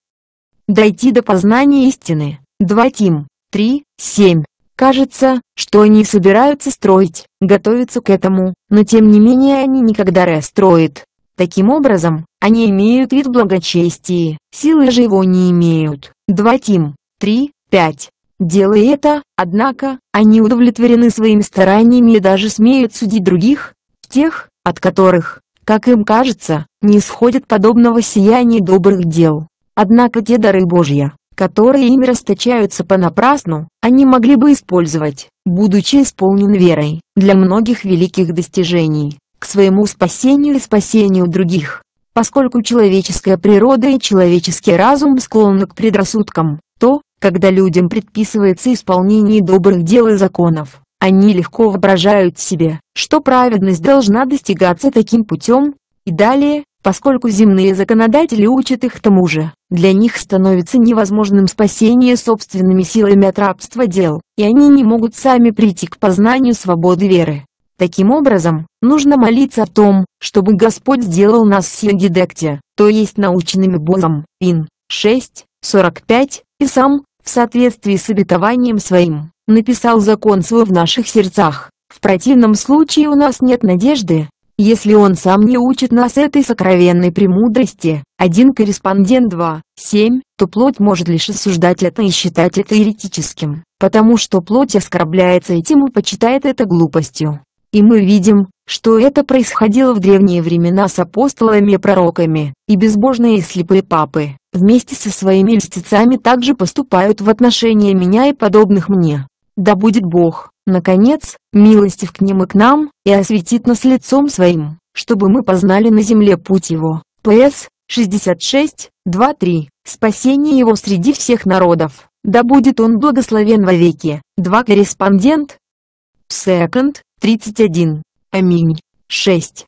дойти до познания истины. два Тим. три, семь. Кажется, что они собираются строить, готовятся к этому, но тем не менее они никогда не строят. Таким образом, они имеют вид благочестия, силы же его не имеют. два Тим. три, пять. Делая это, однако, они удовлетворены своими стараниями и даже смеют судить других, тех, от которых, как им кажется, не исходит подобного сияния добрых дел. Однако те дары Божьи, которые ими расточаются понапрасну, они могли бы использовать, будучи исполнены верой, для многих великих достижений, к своему спасению и спасению других. Поскольку человеческая природа и человеческий разум склонны к предрассудкам, то, когда людям предписывается исполнение добрых дел и законов, они легко воображают себе, что праведность должна достигаться таким путем, и далее, поскольку земные законодатели учат их тому же, для них становится невозможным спасение собственными силами от рабства дел, и они не могут сами прийти к познанию свободы веры. Таким образом, нужно молиться о том, чтобы Господь сделал нас сиодидекте, то есть наученными Богом, Ин. шесть, сорок пять, и сам, в соответствии с обетованием своим, написал закон свой в наших сердцах. В противном случае у нас нет надежды, если он сам не учит нас этой сокровенной премудрости. один Корреспондент два, семь, то плоть может лишь осуждать это и считать это еретическим, потому что плоть оскорбляется этим и почитает это глупостью. И мы видим, что это происходило в древние времена с апостолами и пророками, и безбожные и слепые папы, вместе со своими льстецами также поступают в отношении меня и подобных мне. Да будет Бог, наконец, милостив к ним и к нам, и осветит нас лицом своим, чтобы мы познали на земле путь его. П.С. шестьдесят шесть, два три. Спасение его среди всех народов, да будет он благословен вовеки. два Корреспондент. Секонд, тридцать один. Аминь. шесть.